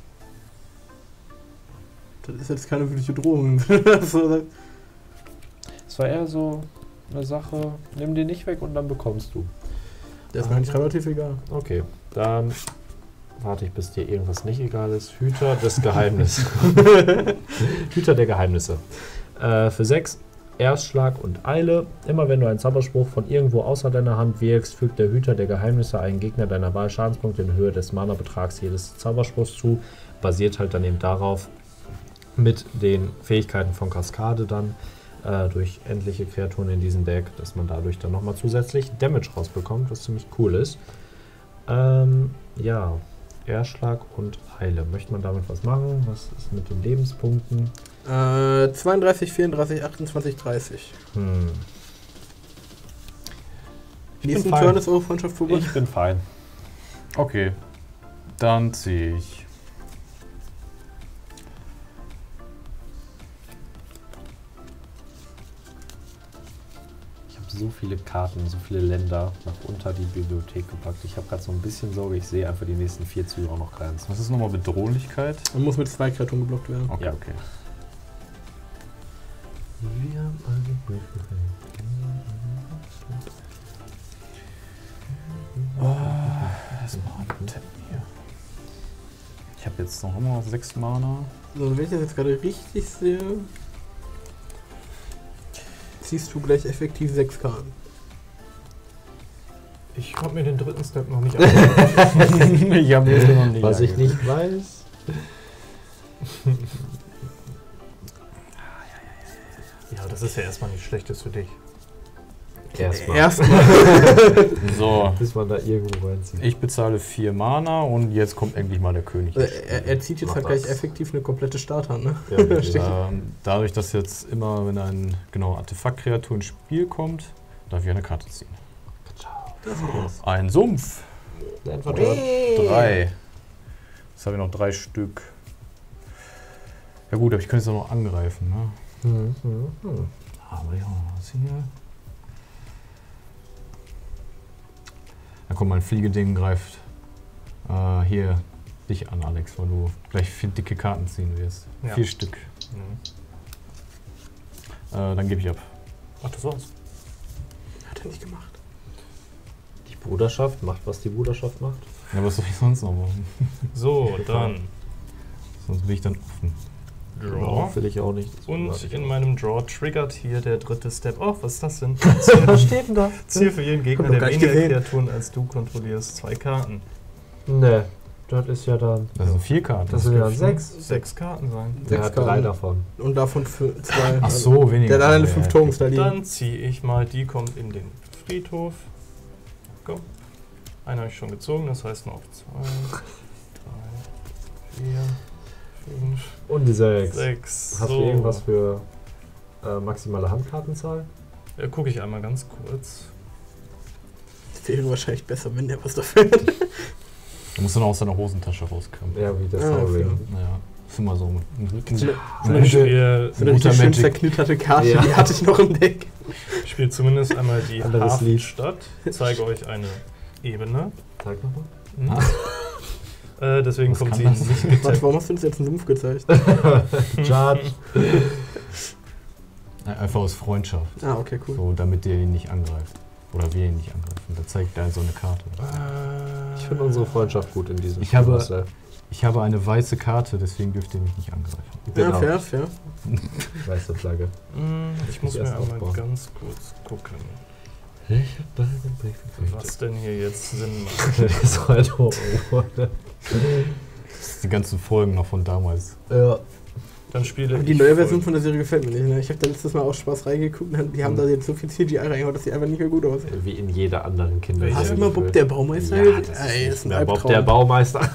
Das ist jetzt keine wirkliche Drohung. So, Es war eher so eine Sache, nimm den nicht weg und dann bekommst du. der ist mir eigentlich relativ egal. Okay, dann warte ich, bis dir irgendwas nicht egal ist. Hüter des Geheimnisses. Hüter der Geheimnisse. Für 6 Erstschlag und Eile. Immer wenn du einen Zauberspruch von irgendwo außer deiner Hand wirkst, fügt der Hüter der Geheimnisse einen Gegner deiner Wahl Schadenspunkte in Höhe des Mana-Betrags jedes Zauberspruchs zu. Basiert halt dann eben darauf, mit den Fähigkeiten von Kaskade dann durch endliche Kreaturen in diesem Deck, dass man dadurch dann nochmal zusätzlich Damage rausbekommt, was ziemlich cool ist. Ja, Erschlag und Eile. Möchte man damit was machen? Was ist mit den Lebenspunkten? 32, 34, 28, 30. Nächsten Turn ist eure Freundschaft vorbei. Ich bin fein. Okay, dann ziehe ich. Ich habe so viele Karten, so viele Länder nach unter die Bibliothek gepackt. Ich habe gerade so ein bisschen Sorge, ich sehe einfach die nächsten 4 Züge auch noch keins. Was ist nochmal Bedrohlichkeit? Man muss mit 2 Kreaturen geblockt werden. Okay, Ja. okay. Was macht denn hier? Ich habe jetzt noch immer 6 Mana. So, wenn ich das jetzt gerade richtig sehe, ziehst du gleich effektiv 6 Karten. Ich konnte mir den dritten Step noch nicht Ich habe jetzt noch nicht. Was ich nicht weiß. Ja, das ist ja erstmal nichts Schlechtes für dich. Erstmal. So, Bis man da irgendwo reinzieht. ich bezahle 4 Mana und jetzt kommt endlich mal der König. Er zieht jetzt Mach halt gleich das. effektiv eine komplette Starthand, ne? Ja, bitte. Dadurch, dass jetzt immer, wenn ein Artefaktkreatur ins Spiel kommt, darf ich eine Karte ziehen. Ein Sumpf. 3. Jetzt habe ich noch 3 Stück. Ja gut, aber ich könnte es auch noch angreifen, ne? Aber ja, was hier? Da kommt mein Fliegeding, greift hier dich an, Alex, weil du gleich 4 dicke Karten ziehen wirst. Ja. 4 Stück. Dann gebe ich ab. Ach, das war's. Hat er nicht gemacht. Die Bruderschaft macht, was die Bruderschaft macht. Ja, was soll ich sonst noch machen? So, dann Sonst bin ich dann offen. Draw. Will ich auch nicht. Das Und bewarte ich in auch. meinem Draw triggert hier der dritte Step. Oh, was ist das denn? Was steht denn da? Ziel für jeden Gegner, Hab doch der gar nicht weniger gesehen. Kreaturen als du kontrollierst. 2 Karten. Ne, das ist ja dann. Das sind 4 Karten. Das sind ja dürfen- 6. 6 Karten sein. Der 6 hat 3 Karten. davon. Und davon für 2. Ach so, weniger. Der hat alleine Ja, 5 ja. Tokens da liegen. Dann ziehe ich mal, die kommt in den Friedhof. Go. Einen habe ich schon gezogen, das heißt noch 2, 3, 4, 5, Und die 6. 6. Hast du irgendwas für maximale Handkartenzahl? Gucke ich einmal ganz kurz. Das wäre wahrscheinlich besser, wenn der was dafür hat. Du musst dann aus deiner Hosentasche rauskommen. Ja, wie das Ah, Soulring. Naja, ist immer so. Ich spiele So eine richtig schön Magic. zerknitterte Karte, Ja. die hatte ich noch im Deck. zumindest einmal die Anderes Lied. Hafenstadt. Zeige euch eine Ebene. Sag nochmal. Deswegen Was kommt kann sie das? nicht Warte, getappt. warum hast du uns jetzt einen Sumpf gezeigt? Charge. Einfach aus Freundschaft. Ah, okay, cool. So, damit der ihn nicht angreift. Oder wir ihn nicht angreifen. Da zeigt er so eine Karte. Ich finde unsere Freundschaft gut in diesem Ich habe- Marcel. Ich habe eine weiße Karte, deswegen dürft ihr mich nicht angreifen. Ja, fair. Weiße Flagge. Ich muss Ich mir erst einmal aufbauen. ganz kurz gucken, Ich hab deinen Brief was denn hier jetzt Sinn macht. gekriegt. Das war halt auch Das ist die ganzen Folgen noch von damals. Ja. Dann spiele Aber die ich neue Version folgendes. von der Serie gefällt mir nicht. Ne? Ich habe da letztes Mal aus Spaß reingeguckt und die haben da jetzt so viel CGI reingehauen, dass die einfach nicht mehr gut aussehen. Wie in jeder anderen Welche? Kinderserie. Hast du mal Bob der Baumeister Ja, gesehen? das ist Ey, nicht ist ein mehr Bob Albtraum. der Baumeister.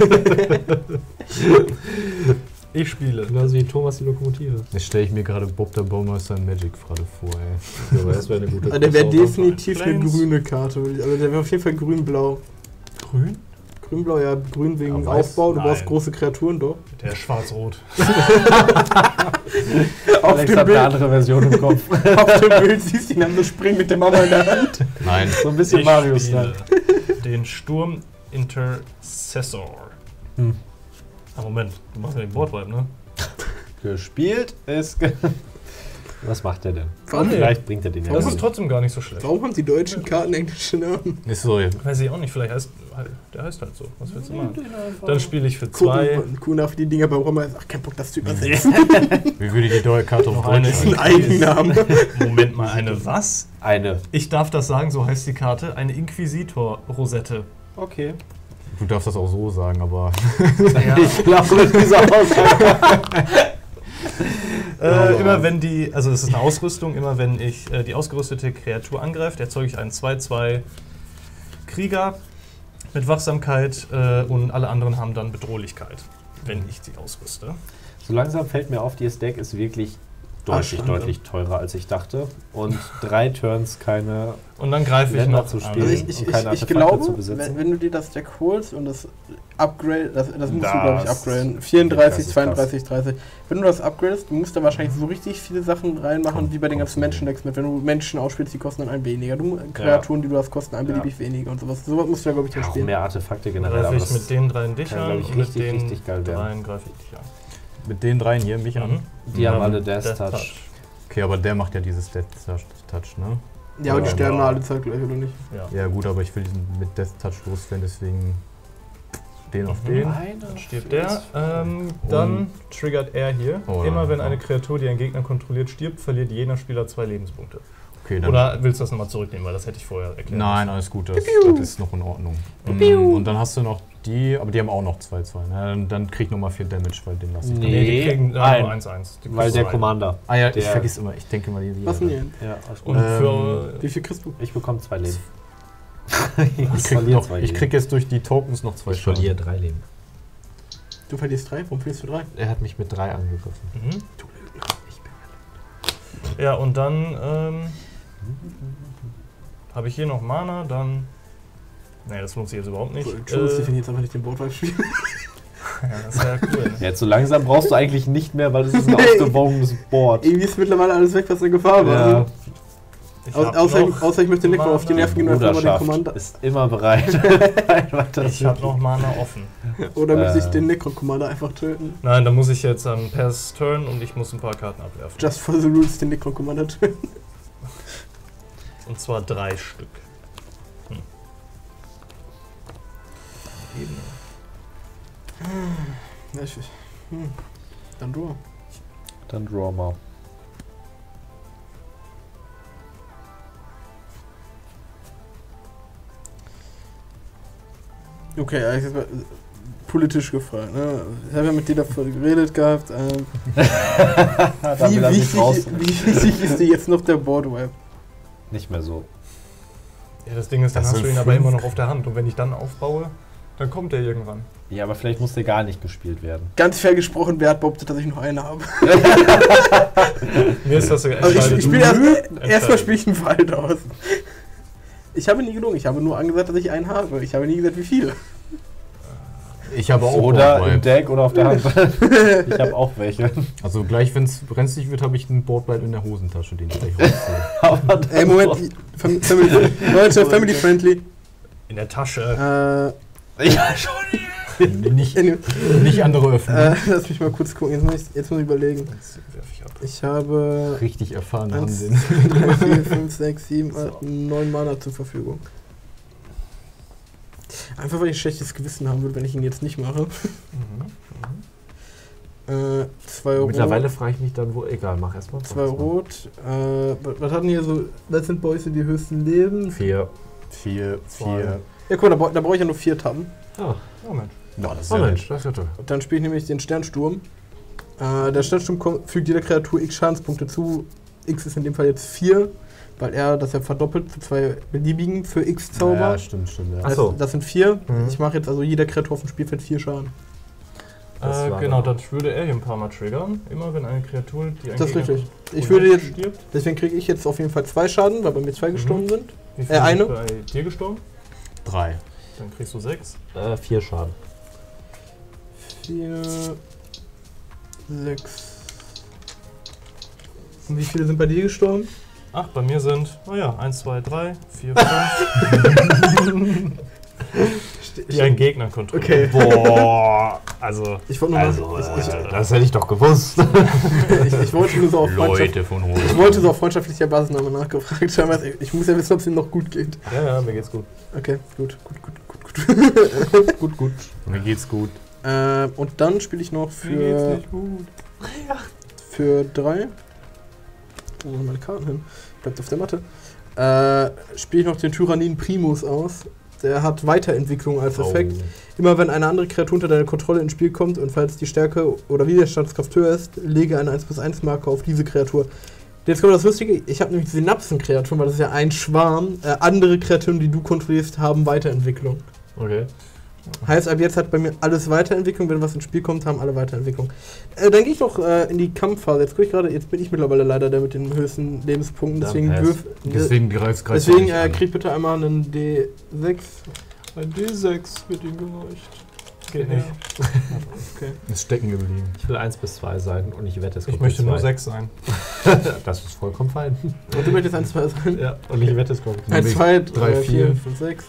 Ich spiele. Genauso wie Thomas die Lokomotive. Jetzt stelle ich mir gerade Bob der Baumeister in Magic gerade vor, ey. Aber das wäre eine gute Aber der wäre Crossover. definitiv eine Flames. grüne Karte. Also der wäre auf jeden Fall grün-blau. Grün? Grün-blau, ja, grün wegen Ja, weiß. Aufbau. Du Nein. brauchst große Kreaturen, doch. Der ist schwarz-rot. Auf Alex dem, hat eine Bild, andere Version im Kopf. auf dem Bild siehst du ihn dann so springen mit der Mama in der Hand. Nein. So ein bisschen Ich Mario-Style. spiele den Sturm Intercessor. Ah, Moment, du machst ja den Boardwipe, ne? Gespielt ist. Was macht der denn? Warum? Vielleicht bringt er den ja. Das nicht. ist trotzdem gar nicht so schlecht. Warum haben die deutschen Karten englische Namen? Ist so, Weiß ich auch nicht, vielleicht heißt der heißt halt so. Was willst du machen? Dann spiele ich für 2. Cool nach die Dinger bei Roma. Ach, kein Bock, das zu übersetzen. wie würde die neue Karte auf Noch Deutsch eine. Das ist ein heißen? Eigenname. Moment mal, eine was? Eine. Ich darf das sagen, so heißt die Karte. Eine Inquisitor-Rosette. Okay. Du darfst das auch so sagen, aber Ja. Ich glaube mit dieser Aussage. Immer wenn die, also es ist eine Ausrüstung, immer wenn ich die ausgerüstete Kreatur angreift, erzeuge ich einen 2/2 Krieger. mit Wachsamkeit und alle anderen haben dann Bedrohlichkeit, wenn ich sie ausrüste. So langsam fällt mir auf, dieses Deck ist wirklich deutlich teurer, als ich dachte. Und 3 Turns keine und dann greife ich Länder noch zu spielen Also und keine ich Artefakte glaube, zu besitzen. wenn du dir das Deck holst und das Upgrade, das musst du, glaube ich, Das- upgraden. 34, das ist 32, 30. Wenn du das upgradest, du musst da wahrscheinlich so richtig viele Sachen reinmachen, wie bei den ganzen Menschen-Decks mit. Wenn du Menschen ausspielst, die kosten dann ein weniger. Kreaturen, die du hast, kosten ein beliebig weniger und sowas. Sowas musst du ja, glaube ich, dann Auch spielen. mehr Artefakte Dann generell, greife aber ich das mit den 3 dich kann, an glaub ich, und mit richtig, den richtig geil werden. 3 greife ich dich an. Mit den 3 hier, mich an. die haben alle Death Touch. Okay, aber der macht ja dieses Death Touch, ne? Ja, aber die Ja, sterben ja. alle Zeit gleich, oder nicht? Ja. Ja gut, aber ich will diesen mit Death Touch loswerden, deswegen den auf den. Dann stirbt der. Dann triggert er hier. Oh, Immer ja. wenn eine Kreatur, die einen Gegner kontrolliert, stirbt, verliert jener Spieler 2 Lebenspunkte. Okay, dann Oder willst du das nochmal zurücknehmen, weil das hätte ich vorher erklärt. nein, alles gut, das ist noch in Ordnung. Und dann hast du noch die, aber die haben auch noch 2-2. Ne? Dann krieg ich nochmal 4 Damage, weil den lasse ich. Nee. Nee, die kriegen nur Ein. 1-1. Die Weil der kriegst du Commander. Ah ja, ich Der- vergiss immer, ich denke immer die. Was denn hier? Ja, alles Und gut. für Wie viel kriegst du? Ich bekomme 2 Leben. Ich krieg jetzt durch die Tokens noch 2 Ich verliere 3 Leben. Du verlierst 3? Warum verlierst du 3? Er hat mich mit 3 angegriffen. Mhm. Du Lügner. Ich bin Ja, und dann habe ich hier noch Mana, dann. Nee, das lohnt sich jetzt überhaupt nicht. Schon lustig, wenn ich jetzt einfach nicht den Boardwipe spiele. Ja, das wäre cool. Ne? Jetzt so langsam brauchst du eigentlich nicht mehr, weil es ist ein Nee. ausgewogenes Board. Irgendwie ist mittlerweile alles weg, was in Gefahr war. Ja. Ich hab noch Außer ich möchte Nick auf die Nerven gehen und einfach mal den Bruderschaft Commander. ist immer bereit. Ich habe noch Mana offen. Oder möchte ich den Necron-Commander einfach töten? Nein, da muss ich jetzt an Pass turn und ich muss ein paar Karten abwerfen. Just for the rules den Necron-Commander töten. Und zwar 3 Stück. Ebene. Ja, Dann du. Dann draw mal. Okay, also jetzt mal politisch gefragt. Ne? Ich habe ja mit dir davor geredet gehabt. Wie wichtig ist dir jetzt noch der Boardwipe? Nicht mehr so. Ja, das Ding ist, dann Das hast du sind ihn aber 5. immer noch auf der Hand. Und wenn ich dann aufbaue, dann kommt der irgendwann. Ja, aber vielleicht muss der gar nicht gespielt werden. Ganz fair gesprochen, wer hat behauptet, dass ich noch eine habe? Mir ist das egal. Also ich spiele erstmal spiele ich einen Wald aus. Ich habe nie gelogen, ich habe nur angesagt, dass ich einen habe. Ich habe nie gesagt, wie viele. Ich habe auch Oder im Boardwipe. Deck oder auf der Hand. Ich habe auch welche. Also gleich, wenn es brenzlig wird, habe ich einen Boardwipe in der Hosentasche, den ich gleich rausziehe. Ey, Moment, Leute, family friendly. In der Tasche. Ja, schon. Nicht andere öffnen. Lass mich mal kurz gucken, jetzt muss ich überlegen. Jetzt werfe ich ab. Ich habe Richtig erfahrene 1, Ansehen. 3, 4, 5, 6, 7, 8, 9 Mana zur Verfügung. Einfach weil ich ein schlechtes Gewissen haben würde, wenn ich ihn jetzt nicht mache. 2 Rot. Mittlerweile frage ich mich dann, wo. Egal, mach erstmal. 2 Rot. Was hatten hier so. Was sind bei euch so die höchsten Leben? 4. 4. Ja, guck mal, da brauche ich ja nur 4 Tappen. Ah, Oh Mensch. Ja, das ist oh ja Mensch, das ist ja toll. Dann spiele ich nämlich den Sternsturm. Der Sternsturm fügt jeder Kreatur x Schadenspunkte zu. X ist in dem Fall jetzt 4, weil er das ja verdoppelt zu 2 beliebigen für x Zauber. Ja, stimmt. Ja. Ach so. Das sind 4. Mhm. Ich mache jetzt also jeder Kreatur auf dem Spielfeld 4 Schaden. Das war Genau, dann- das würde er hier ein paar Mal triggern. Immer wenn eine Kreatur, die ein Das ist Gegner richtig. Ich würde jetzt, stirbt. deswegen kriege ich jetzt auf jeden Fall 2 Schaden, weil bei mir 2 gestorben sind. Wie viel eine. sind bei dir gestorben? 3. Dann kriegst du 6. 4 Schaden. 4, 6. Und wie viele sind bei dir gestorben? Ach, bei mir sind, naja, 1, 2, 3, 4, 5. Die einen Gegner kontrollieren. Okay. Boah, also. Ich wollte nur das hätte ich doch gewusst. ich wollte nur so auf Leute von Hohen. Ich wollte so auf freundschaftlicher Basis nochmal nachgefragt haben. Also ich muss ja wissen, ob es ihm noch gut geht. Ja, mir geht's gut. Okay, gut. Gut. Mir geht's gut. Und dann spiele ich noch für 3. Wo sind meine Karten hin? Bleibt auf der Matte. Spiele ich noch den Tyrannin Primus aus. Der hat Weiterentwicklung als Effekt. Immer wenn eine andere Kreatur unter deine Kontrolle ins Spiel kommt und falls die Stärke oder Widerstandskraft höher ist, lege eine 1+1 Marke auf diese Kreatur. Jetzt kommt das Lustige, ich habe nämlich Synapsen-Kreaturen, weil das ist ja ein Schwarm. Andere Kreaturen, die du kontrollierst, haben Weiterentwicklung. Okay. Heißt, ab jetzt hat bei mir alles Weiterentwicklung. Wenn was ins Spiel kommt, haben alle Weiterentwicklung. Dann gehe ich noch in die Kampfphase. Jetzt gucke ich gerade, jetzt bin ich mittlerweile leider der mit den höchsten Lebenspunkten. Deswegen krieg bitte einmal einen D6. Ein D6 wird ihm gereicht. Geht nicht. Okay. Ist stecken geblieben. Ich will 1 bis 2 sein und ich wette, es kommt Ich möchte nur 2. 6 sein. Das ist vollkommen fein. Und du möchtest 1, 2 sein? Ja, und ich wette, es kommt 1, 2, 3, 4, 4, 5, 6.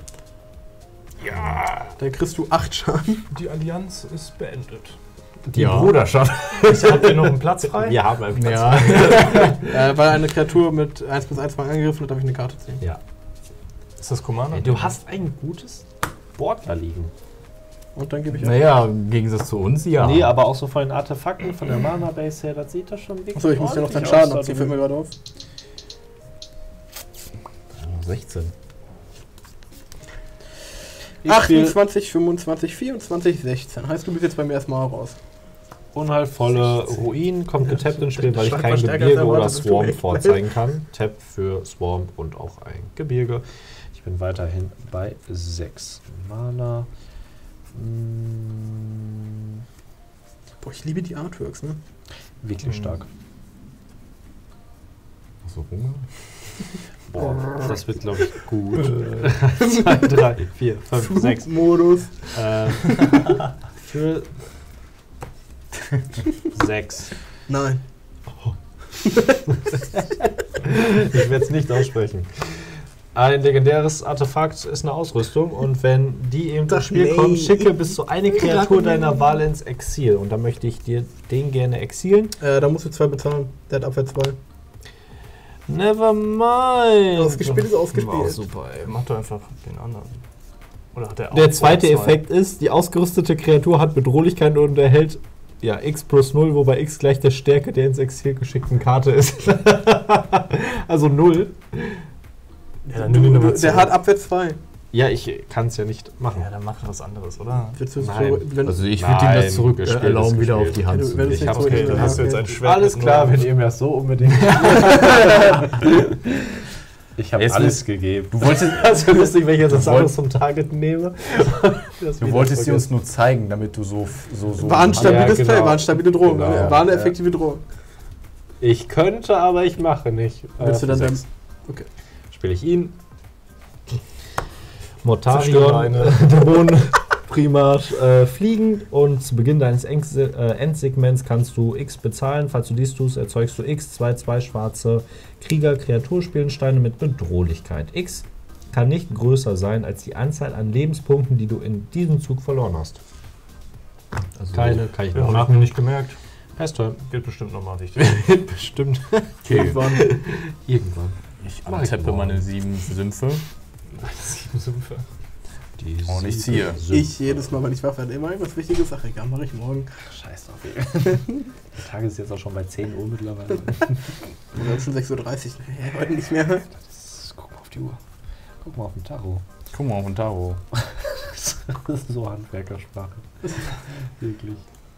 Ja! Dann kriegst du 8 Schaden. Die Allianz ist beendet. Die Bruderschaft. Habt ihr noch einen Platz frei? Wir haben einen Platz. Weil eine Kreatur mit 1 bis 1 mal angegriffen hat, darf ich eine Karte ziehen. Ja. Ist das Commander? Du hast ein gutes Board da liegen. Und dann gebe ich auch. Naja, im Gegensatz zu uns, ja. Nee, aber auch so von den Artefakten, von der Mana-Base her, das sieht das schon wirklich Achso, ich muss ja noch deinen ordentlich Schaden aus, abziehen, fällt mir gerade auf. 16. 28, 25, 24, 16. Heißt, du bist jetzt bei mir erstmal raus. Unheilvolle Ruinen kommt getappt ins Spiel, weil ich kein Schreibverstärker Gebirge ist oder erwartet, Swarm das tut mir vorzeigen kann. Tap für Swarm und auch ein Gebirge. Ich bin weiterhin bei 6 Mana. Boah, ich liebe die Artworks, ne? Wirklich stark. Hast du Hunger? Boah, das wird, glaube ich, gut. 2, 3, 4, 5, 6. Modus. Für 6. Nein. Ich werde es nicht aussprechen. Ein legendäres Artefakt ist eine Ausrüstung und wenn die eben ins Spiel kommt, schicke bis zu eine Kreatur deiner Wahl ins Exil. Und dann möchte ich dir den gerne exilen. Da musst du 2 bezahlen. Der hat Abwehr 2. Never mind. Ausgespielt ist ausgespielt. Oh, super, ey. Mach doch einfach den anderen. Oder hat der auch Der zweite zwei? Effekt ist, die ausgerüstete Kreatur hat Bedrohlichkeit und erhält x plus 0, wobei x gleich der Stärke der ins Exil geschickten Karte ist. Also 0. Ja, dann nimm ihn Der hat Abwehr 2. Ja, ich kann es ja nicht machen. Ja, dann mach was anderes, oder? Willst du es Nein. so, wenn Also ich würde ihm das zurück erlauben, wieder auf die Hand zu Wenn du- legen. wenn du- Okay, dann hast du jetzt ein Schwert. Alles mit klar, nur- wenn ihr mir das so unbedingt. Ich habe Jetzt alles gegeben. Du wolltest, Das wäre lustig, wenn ich jetzt das Du wollt- anderes vom Target nehme. du wolltest sie uns nur zeigen, damit du so war ein stabiles Ja, genau. Play, war eine stabile Drohung. Genau. Ne? War eine effektive Drohung. Ich könnte, aber ich mache nicht. Willst du dann Für 6. Okay. Spiele ich ihn. Zerstöre Mortarion, eine. Dämonenprimat, fliegen und zu Beginn deines Endsegments kannst du X bezahlen. Falls du dies tust, erzeugst du X, 2 schwarze Krieger-Kreaturspielensteine mit Bedrohlichkeit. X kann nicht größer sein als die Anzahl an Lebenspunkten, die du in diesem Zug verloren hast. Also Keine, kann ich Ja, noch hab ich mir machen. nicht gemerkt. Pestturm. Wird bestimmt nochmal wichtig. Bestimmt. Okay. Irgendwann. Ich Mach ich tappe morgen. meine 7 Sümpfe 7 Sümpfe. Die und ich 7 ziehe. Sümpfe. Ich jedes Mal, wenn ich wach werde, immer irgendwas Wichtiges. Ach egal, mache ich morgen. Scheiß drauf, ey. Der Tag ist jetzt auch schon bei 10 Uhr mittlerweile. Wir haben schon 6:30 Uhr. Nee, heute nicht mehr. Guck mal auf die Uhr. Guck mal auf den Tacho. Guck mal auf den Taro. Das ist so Handwerkersprache. Wirklich.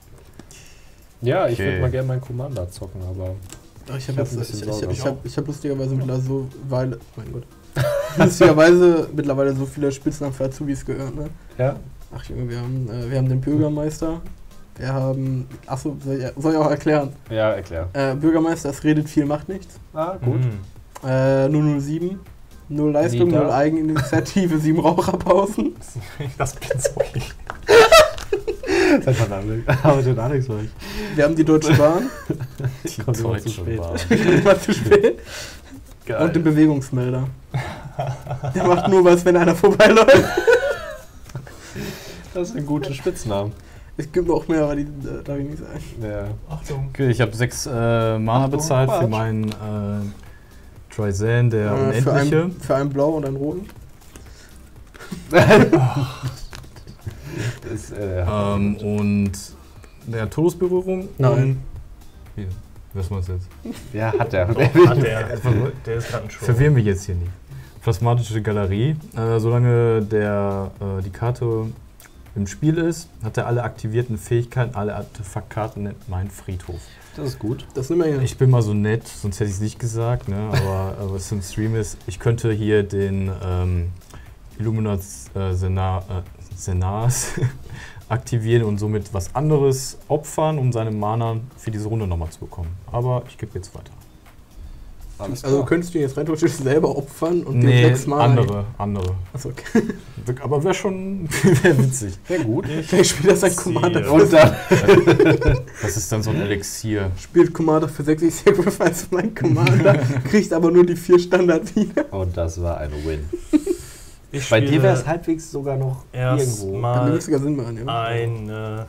Ja, ich Okay. würde mal gerne meinen Commander zocken, aber Ach, ich hab habe ein bisschen Sorge. hab lustigerweise mittlerweile so, weil, mein Gott, lustigerweise mittlerweile so viele Spitznamen für Azubis gehört, ne? ja. Ach Junge, wir haben den Bürgermeister, wir haben, achso, soll ich auch erklären? Ja, erklär. Bürgermeister, es redet viel, macht nichts. Ah, gut. 007, 0 Leistung, Nieder. 0 Eigeninitiative, 7 Raucherpausen. Das bin's okay. Das hat aber den Alex war ich. Wir haben die Deutsche Bahn, Die Kommt immer zu Deutsche spät. Bahn. immer zu spät. Geil. Und den Bewegungsmelder. Der macht nur was, wenn einer vorbeiläuft. Das ist ein guter Spitzname. Es gibt noch mehr, aber die darf ich nicht sagen. Ja. Achtung. Okay, ich habe 6 Mana bezahlt für Quatsch. meinen Trizan, der Für Unendliche. für einen Blau und einen Roten. Das, Und der Todesberührung. Nein. Und hier, was meinst du jetzt? ja, hat er. Hat der ist gerade ein Show. Verwirren wir jetzt hier nicht. Plasmatische Galerie. Solange die Karte im Spiel ist, hat er alle aktivierten Fähigkeiten, alle Artefaktkarten nennt mein Friedhof. Das ist gut. Das nehmen wir hier. Ich bin mal so nett, sonst hätte ich es nicht gesagt, ne? Aber was im Stream ist, ich könnte hier den Illuminats Senars aktivieren und somit was anderes opfern, um seine Mana für diese Runde nochmal zu bekommen. Aber ich gebe jetzt weiter. Also könntest du jetzt rein theoretisch selber opfern und den 6 Mal. Andere. Achso, okay. Aber wäre schon wär witzig. Sehr gut. Ich spiele das ein Commander. Und dann Das ist dann so ein Elixier. spielt Commander für 6, ich sacrifice mein Commander, kriegt aber nur die 4 Standard wieder. Und das war ein Win. ich Bei dir spiele wäre es halbwegs sogar noch irgendwo. Dann erstmal würde es sogar Sinn machen, ja. eine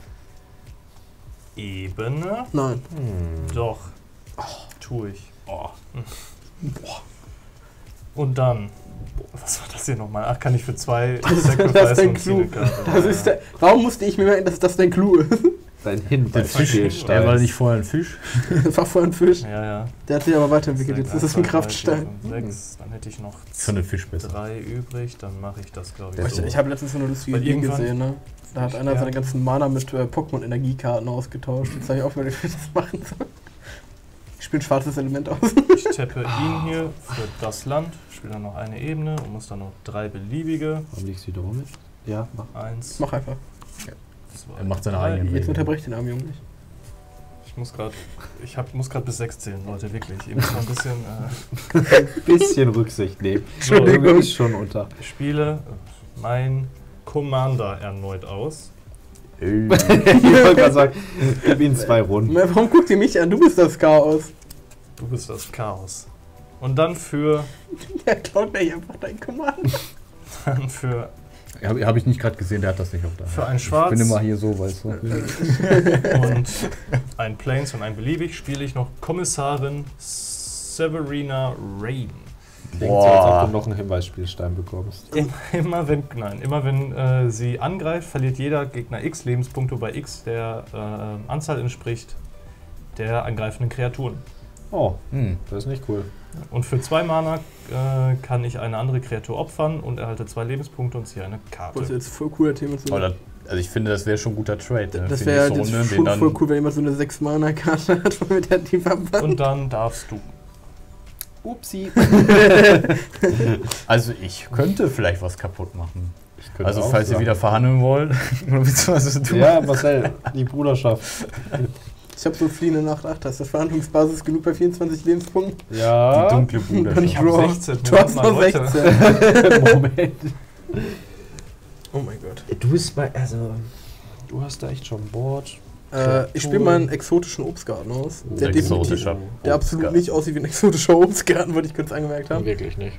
Ebene. Nein. Doch. Tue ich. Boah. Und dann. Was war das hier nochmal? Ach, kann ich für 2 Das ist Sacrifice dein und Clou. eine Karte. Das ist der, warum musste ich mir merken, dass das dein Clou ist? Dein Hinweis. Er war nicht vorher ein Fisch. Das war vorher ein Fisch. Ja. Der hat sich aber weiterentwickelt. Jetzt ist es ein 1, 2, 3, Kraftstein. 4, 5, 6. Dann hätte ich noch Für einen Fisch besser. 3 übrig. Dann mache ich das, glaube ich. Weißt du, ich habe letztens so eine lustige Weil Idee irgendwann- gesehen, ne? Da hat einer Ja. seine ganzen Mana mit Pokémon-Energiekarten ausgetauscht. Jetzt habe ich auch mal, wie ich das machen soll. Ich spiele ein schwarzes Element aus. Ich tappe ihn hier für das Land, spiele dann noch eine Ebene und muss dann noch 3 beliebige. Warum liegst du wieder rum? Ja, mach. 1, Mach einfach. 2, Er macht seine 3. eigenen Jetzt Regeln. unterbrech den armen Jungen nicht. Ich muss gerade bis 6 zählen, Leute, wirklich. Ihr müsst mal ein bisschen. Bisschen Rücksicht nehmen. Entschuldigung. Ist schon unter. Ich spiele mein Commander erneut aus. Ich wollte gerade sagen, gib ihm 2 Runden. Warum guckt ihr mich an? Du bist das Chaos. Du bist das Chaos. Und dann für. Der klaut gleich einfach dein Command. Habe ich nicht gerade gesehen, der hat das nicht auf der Für ein Schwarz. Ich bin immer hier so, weißt du. Und ein Plains und ein beliebig spiele ich noch Kommissarin Severina Rain. Klingt so, als ob du noch einen Hinweisspielstein bekommst. Immer wenn sie angreift, verliert jeder Gegner x Lebenspunkte bei x der Anzahl entspricht der angreifenden Kreaturen. Oh, das ist nicht cool. Und für 2 Mana kann ich eine andere Kreatur opfern und erhalte 2 Lebenspunkte und ziehe eine Karte. Das ist jetzt voll cooler Thema zu Also ich finde, das wäre schon ein guter Trade. Ne? Das Für wäre die halt nächste jetzt Runde, schon den voll dann- cool, wenn jemand so eine 6-Mana-Karte hat, mit der die verbannt. Und dann darfst du. Upsi. Also ich könnte vielleicht was kaputt machen. Ich könnte Also auch falls ihr sagen. wieder verhandeln wollt, oder beziehungsweise du. Ja, Marcel, die Bruderschaft. Ich habe so fliehende Nacht 8. Hast du Verhandlungsbasis genug bei 24 Lebenspunkten? Ja. Die dunkle Bude. Und ich hab draw. 16, Du hast Moment noch mal, Leute. 16. Moment. Oh mein Gott. Du bist bei, also, du hast da echt schon Board. Ich spiele mal einen exotischen Obstgarten aus. Der Exotischer der absolut Obstgarten. nicht aussieht wie ein exotischer Obstgarten, wollte ich kurz angemerkt haben. Wirklich nicht.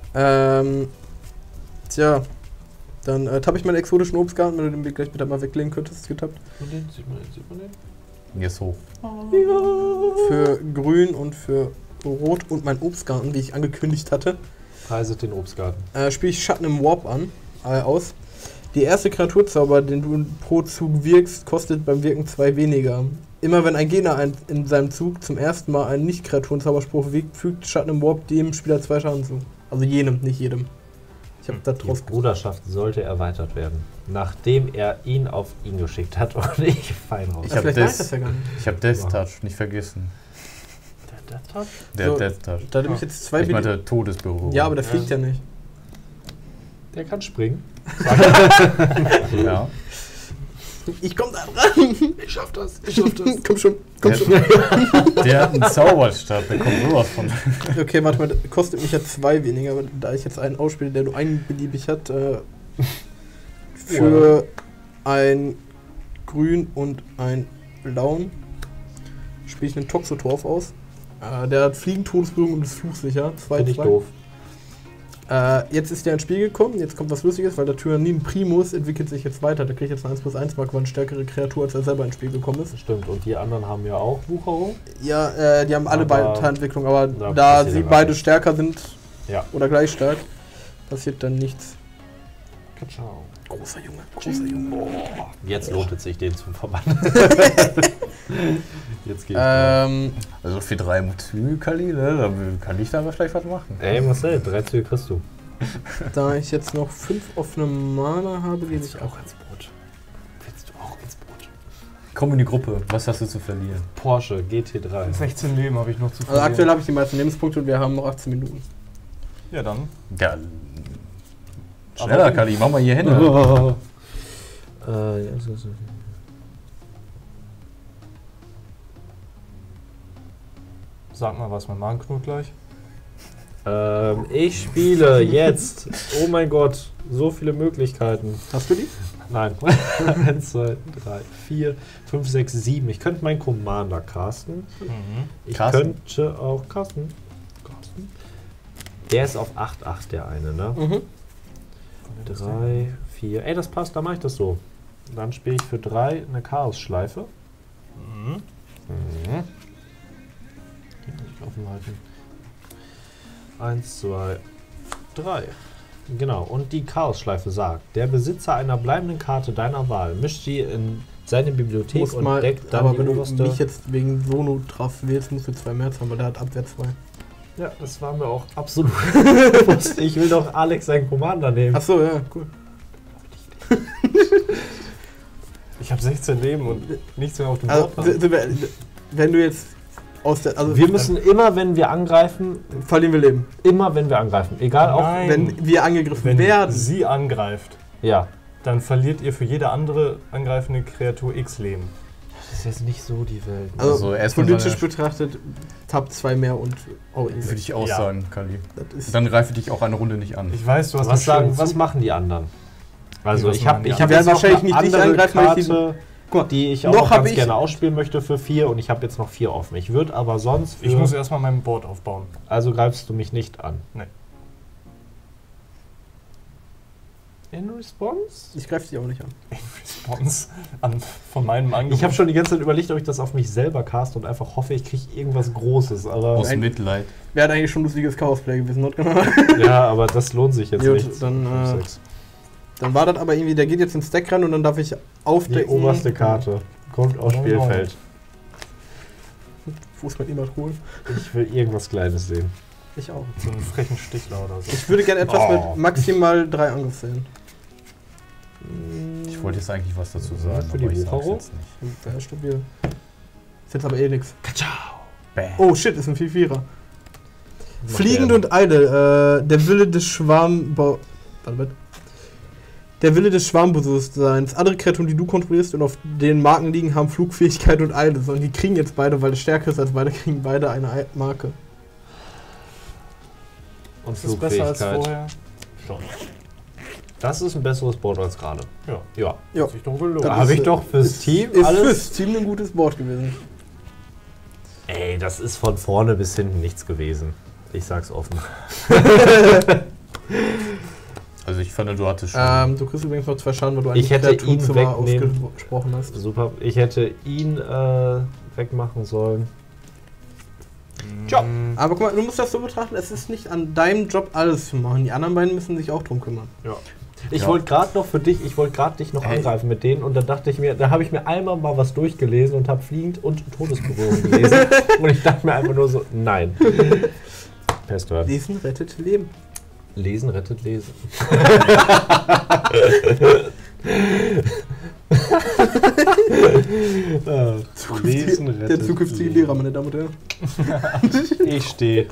Tja, dann tappe ich meinen exotischen Obstgarten, wenn du den Weg gleich bitte mal weglegen könntest, ist getappt. Sieht man den? Hier ist hoch. Für grün und für rot und mein Obstgarten, wie ich angekündigt hatte, Preiset den Obstgarten. spiele ich Schatten im Warp aus. Die erste Kreaturzauber, den du pro Zug wirkst, kostet beim Wirken 2 weniger. Immer wenn ein Gegner in seinem Zug zum ersten Mal einen Nicht-Kreaturen-Zauberspruch wirkt, fügt Schatten im Warp dem Spieler 2 Schaden zu. Also jenem, nicht jedem. Ich habe da Die draus Bruderschaft sollte erweitert werden, nachdem er ihn auf ihn geschickt hat und ich fein raus. Ich hab vielleicht das- weiß ich das ja gar nicht. Ich habe Death Touch nicht vergessen. Der Touch? Der So, Death Touch. Da habe ich jetzt 2 Ich meinte Todesberührung. Ja, aber der fliegt ja nicht. Der kann springen. Ja. Ich komm da dran! Ich schaff das. Komm schon, komm schon. Der hat einen Zauberstab, der kommt sowas von. Okay, warte mal, das kostet mich ja 2 weniger, aber da ich jetzt einen ausspiele, der nur einen beliebig hat, für ein Grün und ein Blauen spiele ich einen Toxotorf aus. Der hat Fliegen, Todesberührung und ist fluchsicher. 2, Finde ich doof. Jetzt ist der ins Spiel gekommen, jetzt kommt was Lustiges, weil der Tyrannin Primus entwickelt sich jetzt weiter. Der kriegt jetzt eine 1+1 Mark, weil eine stärkere Kreatur, als er selber ins Spiel gekommen ist. Stimmt, und die anderen haben ja auch Wucherung. Ja, die haben alle Aber Weiterentwicklung, aber da da passiert sie ja beide nichts. stärker sind Ja. oder gleich stark, passiert dann nichts. Ciao. Großer Junge, großer Junge. Jetzt lohnt es sich, den zu verbannen. Jetzt geht's. Also für 3 Züge, Kali, ne? Da kann ich da aber vielleicht was machen. Ey, Marcel, 3 Züge kriegst du. Da ich jetzt noch 5 offene Mana habe, gebe ich auch. ins Boot. Willst du auch ins Boot? Komm in die Gruppe, was hast du zu verlieren? Porsche GT3. 16 Leben habe ich noch zu Also aktuell habe ich die meisten Lebenspunkte und wir haben noch 18 Minuten. Ja, dann. Ja, Schneller, Kali, mach mal hier Hände. Sag mal was mit Magenknut gleich. Ich spiele jetzt. Oh mein Gott, so viele Möglichkeiten. Hast du die? Nein. 1, 2, 3, 4, 5, 6, 7. Ich könnte meinen Commander casten. Ich könnte auch casten. Der ist auf 8,8 der eine, ne? 3, 4. Ey, das passt, da mache ich das so. Dann spiele ich für 3 eine Chaos-Schleife. Offen halten. 1, 2, 3. Genau, und die Chaos-Schleife sagt, der Besitzer einer bleibenden Karte deiner Wahl mischt sie in seine Bibliothek und deckt dann aber die wenn oberste... du mich jetzt wegen Sono-Traf wählst, musst du 2 März haben, weil der hat Abwehr 2. Ja, das war mir auch absolut bewusst. Ich will doch Alex seinen Commander nehmen. Achso, ja, cool. Ich habe 16 Leben und nichts mehr auf dem Also, Board. wenn du jetzt aus der... Also Wir müssen immer, wenn wir angreifen, verlieren wir Leben. immer, wenn wir angreifen. Egal, auch Nein. Wenn wir angegriffen Wenn werden. sie angreift, Ja. dann verliert ihr für jede andere angreifende Kreatur X Leben. Das ist jetzt nicht so die Welt. Also erstmal politisch seine- betrachtet, Tab 2 mehr und Würde ich auch Ja. sagen, Kali. Das ist Dann greife dich auch eine Runde nicht an. Ich weiß, du hast Was machen die anderen? Also Was ich habe machen die ich anderen? hab Die werden jetzt noch wahrscheinlich eine nicht dich andere angreifen, weil ich Karte, Guck mal, die ich auch noch noch hab ganz ich- gerne ausspielen möchte für 4 und ich habe jetzt noch 4 offen. Ich würde aber sonst Ich muss erstmal mein Board aufbauen. also greifst du mich nicht an. Nee. In Response? Ich greife dich auch nicht an. Response von meinem Angebot. Ich habe schon die ganze Zeit überlegt, ob ich das auf mich selber cast und einfach hoffe, ich kriege irgendwas Großes. Aber Aus Mitleid. Wäre eigentlich schon lustiges Chaosplay gewesen, not genau. ja, aber das lohnt sich jetzt Gut, nicht. dann, 5, 6. Dann war das aber irgendwie, der geht jetzt ins Stack rein und dann darf ich Die aufdecken. oberste Karte kommt aufs Oh, Spielfeld. Fuß mit niemand holen. Ich will irgendwas Kleines sehen. Ich auch. so einen frechen Stichler oder so. Ich würde gerne etwas Oh. mit maximal 3 Angriff sehen. Ich wollte jetzt eigentlich was dazu sagen, Für die aber ich sag's Wucherung? jetzt nicht. Wäre stabil. Ist jetzt aber eh nix. Bäh. Oh shit, ist ein 4-4er. Macht Fliegend er. und Eidel. Der Wille des Der Wille des Schwarmbewusstseins. Andere Kreaturen, die du kontrollierst und auf den Marken liegen, haben Flugfähigkeit und Eile. Und die kriegen jetzt beide, weil es stärker ist als beide, kriegen beide eine Marke. Und Ist das besser als Flugfähigkeit. vorher? Schon. Das ist ein besseres Board als gerade. Ja. Ja. Ja. Hat sich doch gelohnt. Das Habe ist, ich doch fürs Team Ist alles. fürs Team ein gutes Board gewesen. Ey, das ist von vorne bis hinten nichts gewesen. Ich sag's offen. Also ich fand, du hattest schon... Du kriegst übrigens noch 2 Schaden, weil du Ich hätte ihn Kreaturzimmer wegnehmen. ausgesprochen hast. Super. Ich hätte ihn wegmachen sollen. Ja. Aber guck mal, du musst das so betrachten, es ist nicht an deinem Job alles zu machen. Die anderen beiden müssen sich auch drum kümmern. Ich Ja. wollte gerade noch für dich, ich wollte gerade dich noch angreifen mit denen und dann dachte ich mir, da habe ich mir einmal mal was durchgelesen und habe Fliegend und Todesberührung gelesen und ich dachte mir einfach nur so, nein. Pesthören. Lesen rettet Leben. Lesen rettet Lesen. Lesen Der zukünftige Lehrer, meine Damen und Herren. Ich stehe.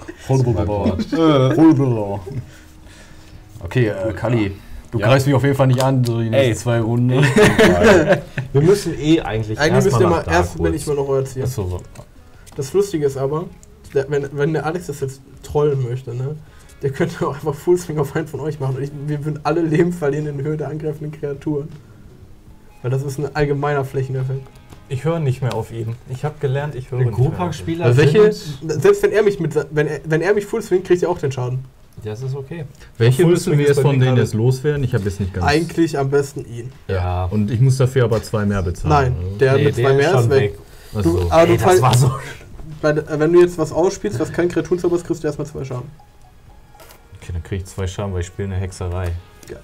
Okay, Kali, du greifst mich auf jeden Fall nicht an, so die nächsten 2 Runden. Wir müssen eigentlich Eigentlich müsst ihr nach mal erst, Darkwood. wenn ich mal noch erzählen. Achso, so. Das Lustige ist aber, wenn der Alex das jetzt trollen möchte, ne, der könnte auch einfach Fullswing auf einen von euch machen und wir würden alle Leben verlieren in Höhe der angreifenden Kreaturen. Weil das ist ein allgemeiner Flächeneffekt. Ich höre nicht mehr auf ihn. Ich habe gelernt, ich höre Der nicht mehr auf ihn. Gropak-Spieler Also welche, sind- selbst wenn er mich wenn er mich Fullswing, kriegt ihr auch den Schaden. Das ist okay. Welche Full müssen Swing wir ist jetzt bei von mir denen gerade- jetzt loswerden? Ich habe jetzt nicht ganz... Eigentlich am besten ihn. Ja. Und ich muss dafür aber 2 mehr bezahlen. Nein, der mit 2 der mehr ist weg. Achso. Du, aber Ey, du das war so. wenn du jetzt was ausspielst, was kein Kreaturenzauber ist, kriegst du erstmal 2 Schaden. Okay, dann kriege ich 2 Schaden, weil ich spiele eine Hexerei. Geil.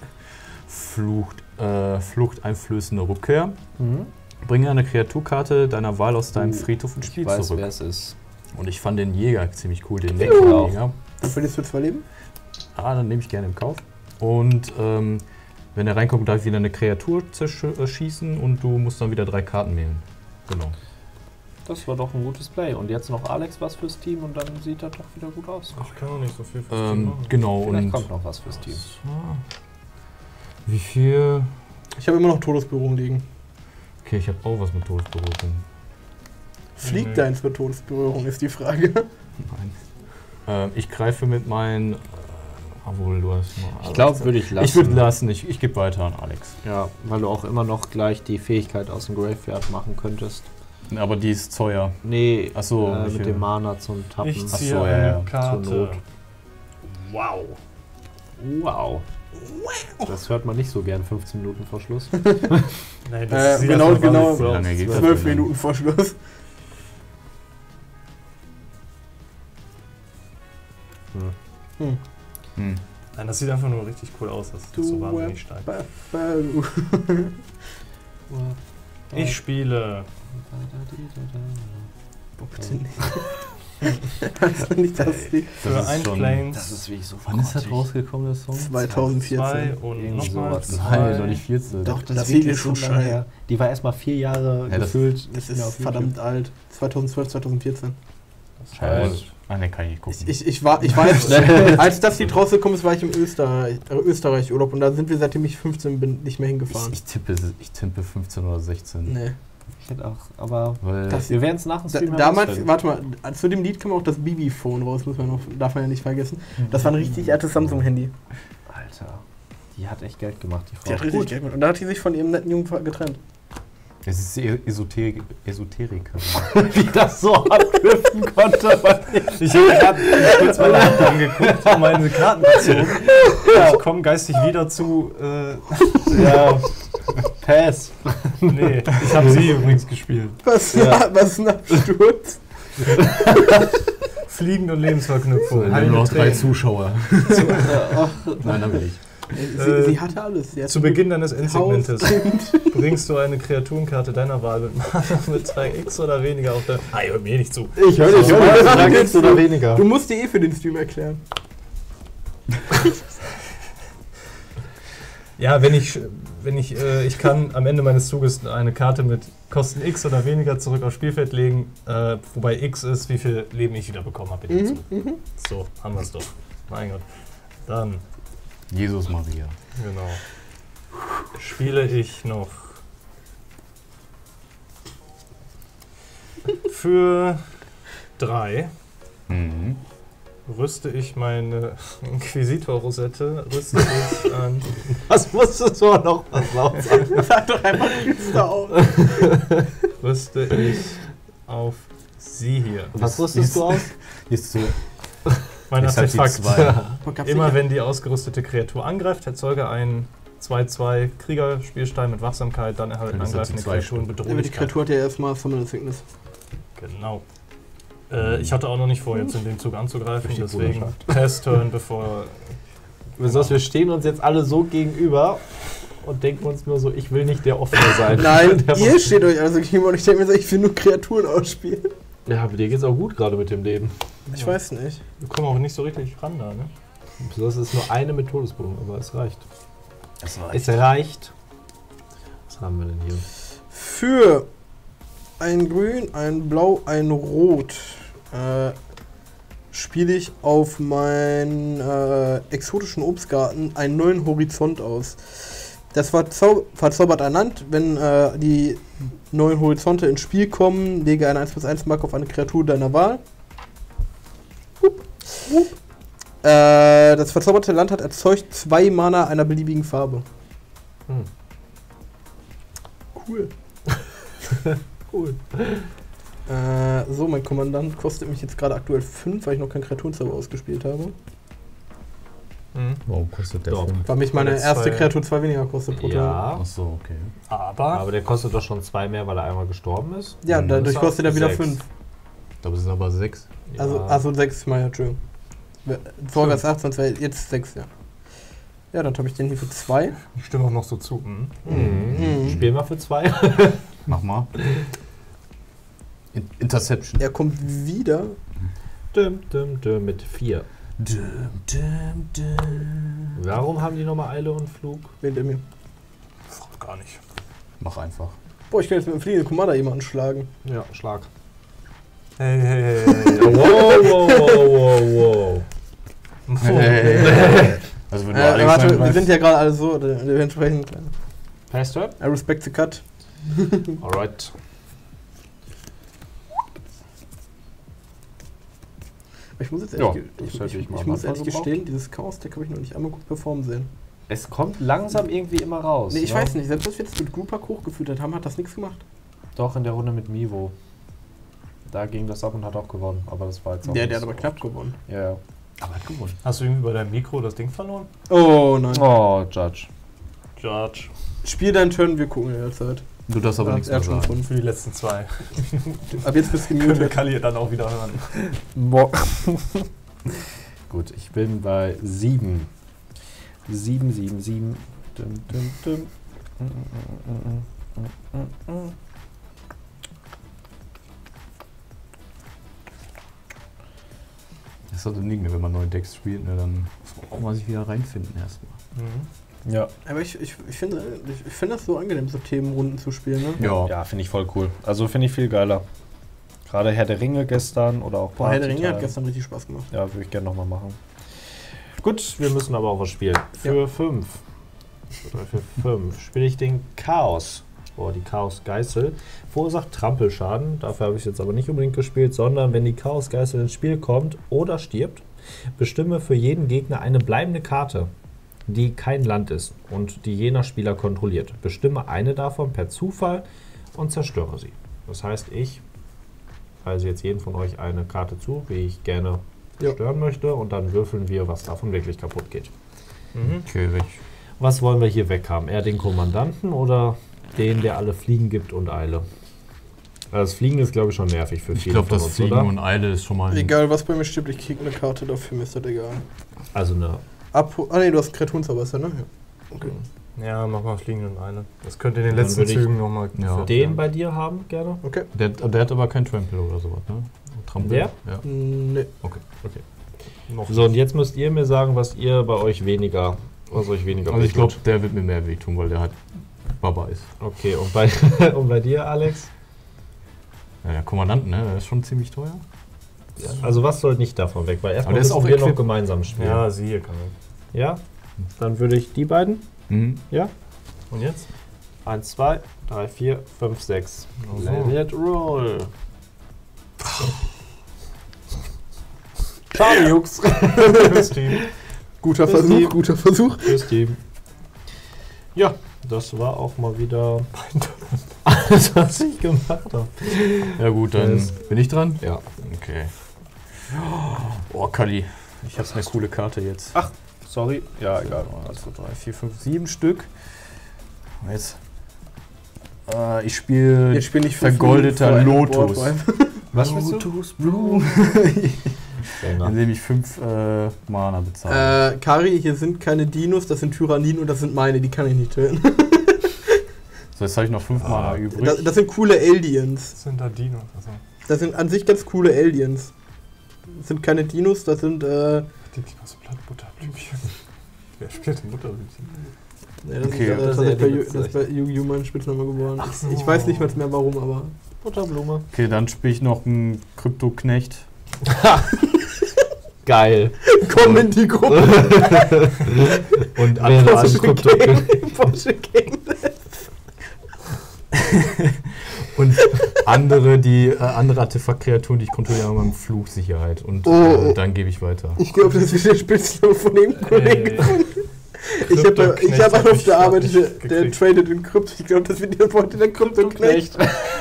Fluchteinflößende Rückkehr. Bringe eine Kreaturkarte deiner Wahl aus deinem Friedhof ins Spiel zurück. wer es ist. Und ich fand den Jäger ziemlich cool, den auch. Jäger. Du verlierst für 2 Leben. Dann nehme ich gerne im Kauf. Und wenn er reinkommt, darf ich wieder eine Kreatur schießen und du musst dann wieder 3 Karten wählen. Genau. Das war doch ein gutes Play. Und jetzt noch Alex was fürs Team und dann sieht das doch wieder gut aus. Ich kann auch nicht so viel fürs Team machen. Genau. Vielleicht Und kommt noch was fürs Team. Wie viel? Ich habe immer noch Todesberührung liegen. Okay, ich habe auch was mit Todesberührung. Fliegt deins mit Todesberührung, ist die Frage. Nein. Ich greife mit meinen... obwohl, du hast mal... Ich glaube, würde ich lassen. Ich würde lassen. Ich gebe weiter an Alex. Ja, weil du auch immer noch gleich die Fähigkeit aus dem Graveyard machen könntest. Aber die ist teuer. Nee, Achso, mit dem Mana zum Tappen. Ich ziehe Achso, eine ja. Karte. Zur Not. Wow. Wow. Das hört man nicht so gern 15 Minuten vor Schluss. Nein, das sieht genau, einfach genau. wahnsinnig Wie aus. lange geht das 12 denn? Minuten vor Schluss. Nein, das sieht einfach nur richtig cool aus. Das ist so wahnsinnig stark. Ich spiele. Bitte nicht. Das ist nicht das Lied. Für ein Planes. Das ist wirklich so Wann ist das rausgekommen, der Song? 2014. 2 und Irgendwie nochmal sowas. 2. Nein, doch nicht 14. Doch, das ist Lied wirklich ist schon so lange scheiße. her. Die war erstmal 4 Jahre Ja, gefühlt. Das nicht mehr auf ist verdammt alt. 2012, 2014. Das heißt, Ne, kann ich nicht gucken. Ich weiß, als das Lied rausgekommen ist, war ich im Österreich-Urlaub und da sind wir, seitdem ich 15 bin, nicht mehr hingefahren. Ich tippe 15 oder 16. Nee. Ich hätte auch, aber Weil wir werden es nach dem Stream Damals, herausfinden. warte mal, zu dem Lied kam auch das Bibi-Phone raus, darf man ja nicht vergessen. Das war ein richtig altes Samsung-Handy. Alter, die hat echt Geld gemacht, die Frau. Die hat richtig Geld gemacht. Und da hat die sich von ihrem netten Jungen getrennt. es ist Esoteriker. Wie das so abdriften konnte. ich habe gerade kurz meine Hand angeguckt und meine Karten gezogen. Ich komme geistig wieder zu. Ja, Pass. Nee, ich habe sie übrigens gespielt. Was ist ein Absturz? Fliegen und Lebensverknüpfung. Wir haben nur noch 3 Tränen. Zuschauer. Nein, dann will ich. Sie hatte alles. Sie hatte Zu Beginn deines Endsegmentes Haus, Kind. bringst du eine Kreaturenkarte deiner Wahl mit Mana mit 3x oder weniger auf der. Ah, ihr hört mir nicht zu. Ich höre dich, X oder weniger. Du musst dir für den Stream erklären. Ja, ich kann am Ende meines Zuges eine Karte mit Kosten X oder weniger zurück aufs Spielfeld legen, wobei X ist, wie viel Leben ich wieder bekommen habe. So, haben wir es doch. Mein Gott. Dann, Jesus Maria. genau. Spiele ich noch für 3. Mhm. Rüste ich meine Inquisitor-Rosette, rüste ich an. Was musstest du noch was laut sagen? Sag doch einfach düster auf. Rüste ich auf sie hier. Was rüstest du aus? Ist so. Mein Ist halt die Artefakt. zwei. Immer wenn die ausgerüstete Kreatur angreift, erzeuge einen 2/2 Kriegerspielstein mit Wachsamkeit, dann erhalten Dann ist das angreifende die zwei Kreaturen Aber die Bedrohlichkeit. Kreatur hat ja erstmal Summon Sickness. Genau. Ich hatte auch noch nicht vor, jetzt in dem Zug anzugreifen, Durch die deswegen Bruderschaft. Test-Turn, bevor... Wir stehen uns jetzt alle so gegenüber und denken uns nur so, ich will nicht der Offene sein. Nein, Der ihr steht euch also gegenüber und ich denke mir so, ich will nur Kreaturen ausspielen. Ja, aber dir geht's auch gut gerade mit dem Leben. Ich weiß nicht. Wir kommen auch nicht so richtig ran da, ne? Das ist nur eine mit Todesbogen, aber es reicht. Das war Es reicht. Was haben wir denn hier? Für ein Grün, ein Blau, ein Rot spiele ich auf meinen exotischen Obstgarten einen neuen Horizont aus. Das verzaubert ein Land, wenn die neuen Horizonte ins Spiel kommen, lege eine 1/1 Marke auf eine Kreatur deiner Wahl. Das verzauberte Land hat erzeugt 2 Mana einer beliebigen Farbe. Cool. Cool. So, mein Kommandant kostet mich jetzt gerade aktuell 5, weil ich noch keinen Kreaturenzauber ausgespielt habe. Warum kostet der Doch. 5? Weil mich meine Weil er erste 2 Kreatur 2 weniger kostet pro Turn. Ja, Achso, okay. aber der kostet doch schon 2 mehr, weil er einmal gestorben ist. Ja, dadurch Ist kostet er auch wieder 6. 5. Ich glaube, es sind aber 6. Also 6 mal, Entschuldigung. Vorwärts 8, sonst wäre jetzt 6, ja. Ja, dann habe ich den hier für 2. Ich stimme auch noch so zu. Spielen wir für 2. Mach mal. Interception. Er kommt wieder. Mit 4. Warum haben die nochmal Eile und Flug? Hinter mir. Gar nicht. Mach einfach. Boah, ich kann jetzt mit dem fliegenden Commander jemanden schlagen. Ja, Schlag. Hey. Wow. Also wenn du warte, wir sind ja gerade alle so, dementsprechend. Passt du? I respect the cut. Alright. Ich muss jetzt Ja, ehrlich, ich muss ehrlich gestehen, dieses Chaos-Deck habe ich noch nicht einmal gut performen sehen. Es kommt langsam irgendwie immer raus. Nee, ich weiß nicht, selbst als wir jetzt mit Groupak hochgefüttert haben, hat das nichts gemacht. Doch, in der Runde mit Mivo. Da ging das ab und hat auch gewonnen, aber das war jetzt auch Der nicht hat so aber knapp oft. gewonnen. Ja. Aber hat gewonnen. Hast du irgendwie bei deinem Mikro das Ding verloren? Oh nein. Oh, Judge. Judge. Spiel deinen Turn, wir gucken in der Zeit. Du darfst aber nichts er mehr hat schon sagen. gefunden. Für die letzten 2. Ab jetzt bist du Können wir gemutet. Kali dann auch wieder hören. Gut, ich bin bei 7. 7, 7, 7. Dum, dum, dum. Das ist halt ein Ding, ne? Wenn man neue Decks spielt, ne, dann muss man sich wieder reinfinden erstmal. Ja. Aber ich finde das so angenehm, so Themenrunden zu spielen, ne? Ja. Ja, finde ich voll cool. Also finde ich viel geiler. Gerade Herr der Ringe gestern oder auch Boah, Herr der Ringe hat Party-Time. gestern richtig Spaß gemacht. Ja, würde ich gerne nochmal machen. Gut, wir müssen aber auch was spielen. Für 5. Oder für 5 spiele ich den Chaos. Oh, die Chaos-Geißel. Verursacht Trampelschaden. Dafür habe ich es jetzt aber nicht unbedingt gespielt, sondern wenn die Chaos-Geißel ins Spiel kommt oder stirbt, bestimme für jeden Gegner eine bleibende Karte, die kein Land ist und die jener Spieler kontrolliert. Bestimme eine davon per Zufall und zerstöre sie. Das heißt, ich weise jetzt jeden von euch eine Karte zu, wie ich gerne zerstören möchte, und dann würfeln wir, was davon wirklich kaputt geht. Okay, weg. Was wollen wir hier weghaben? Eher den Kommandanten oder den, der alle Fliegen gibt und Eile? Also das Fliegen ist, glaube ich, schon nervig für Ich viele glaube, von das uns, Fliegen oder? und Eile ist schon mal ein... Egal was bei mir stirbt, ich krieg eine Karte dafür, mir ist das egal. Also eine... Ne, du hast Kreaturenzauberster, ne? Ja. Okay. Ja, mach mal fliegenden eine. Das könnte in den Dann letzten würde ich Zügen nochmal... Ja. Den bei dir haben, gerne? Okay. Der hat aber kein Trample oder sowas, ne? Trampel. Der? Ja. Ne. Okay. noch So, und jetzt müsst ihr mir sagen, was ihr bei euch weniger... Was euch weniger Also ich wehtut. glaube, der wird mir mehr wehtun, weil der halt Baba ist. Okay, und bei, und bei dir, Alex? Ja, der Kommandant, ne? Der ist schon ziemlich teuer. Also was soll nicht davon weg? Weil erstmal der ist müssen auch wir noch equip- gemeinsam spielen. Ja, siehe kann ich. Ja? Dann würde ich die beiden. Mhm. Ja? Und jetzt? 1, 2, 3, 4, 5, 6. So. Let it roll. Schade, Jux. Fürs Team. Guter Fürs Versuch, Team. guter Versuch. Fürs Team. Ja, das war auch mal wieder alles, was ich gemacht habe. Ja gut, dann Das- bin ich dran. Ja. Okay. Oh, Kali. Ich habe eine coole Karte jetzt. Ach, sorry. Ja, egal. 1, 2, 3, 4, 5, 7 Stück. Jetzt. Ich spiele Jetzt spiele ich 5 vergoldeter Minuten vor einem Lotus. Boardwipe. Was willst du? Lotus Blue. Indem ich 5 Mana bezahle. Kari, hier sind keine Dinos, das sind Tyranniden und das sind meine, die kann ich nicht töten. So, jetzt habe ich noch 5 Mana übrig. Das sind coole Aliens. Was sind da Dinos? Also, Das sind an sich ganz coole Aliens. Das sind keine Dinos, das sind die Dinos Butterblümchen. Wer spielt denn Butterblümchen? Ja, das Okay, ist, das das ist ist bei, eher das ist bei Yu-Gi-Oh! Mein Spitzname geworden. Ach so. Ich weiß nicht mal mehr warum, aber. Butterblume. Okay, dann spiele ich noch einen Kryptoknecht. Geil. Komm in die Gruppe! Und Porsche andere Anskrypto. Gang, Porsche Gang. Und andere Artefaktkreaturen, die ich kontrolliere, haben einen Fluchsicherheit. Und Oh. dann gebe ich weiter. Ich glaube, das ist der Spitzname von dem Kollegen. Ich habe Kryptoknecht hab hab einen ich auf der Arbeit, nicht der gekriegt. tradet in Krypto. Ich glaube, das wird die Antwort in der Krypto-Knecht.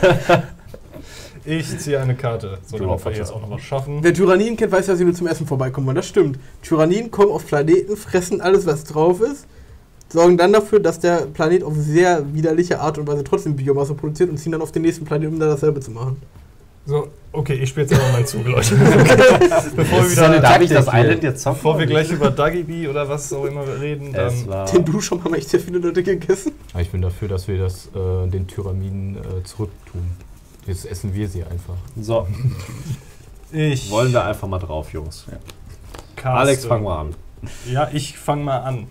Ich ziehe eine Karte. So, Du damit wir Opfer. jetzt auch noch was schaffen. Wer Tyranniden kennt, weiß ja, sie will zum Essen vorbeikommen. Und das stimmt. Tyranniden kommen auf Planeten, fressen alles, was drauf ist, sorgen dann dafür, dass der Planet auf sehr widerliche Art und Weise trotzdem Biomasse produziert und ziehen dann auf den nächsten Planeten, um da dasselbe zu machen. So, okay, ich spiele jetzt aber meinen Zug, Leute. Bevor wir wieder... Darf ich das Island jetzt zocken? Bevor wir gleich über Duggy oder was auch immer reden, Es dann... war Den du schon mal echt sehr viele Leute gegessen. Aber ich bin dafür, dass wir den Tyranniden zurücktun. Jetzt essen wir sie einfach. so, Ich wollen wir einfach mal drauf, Jungs. caste. Alex, fang mal an. Ja, ich fang mal an.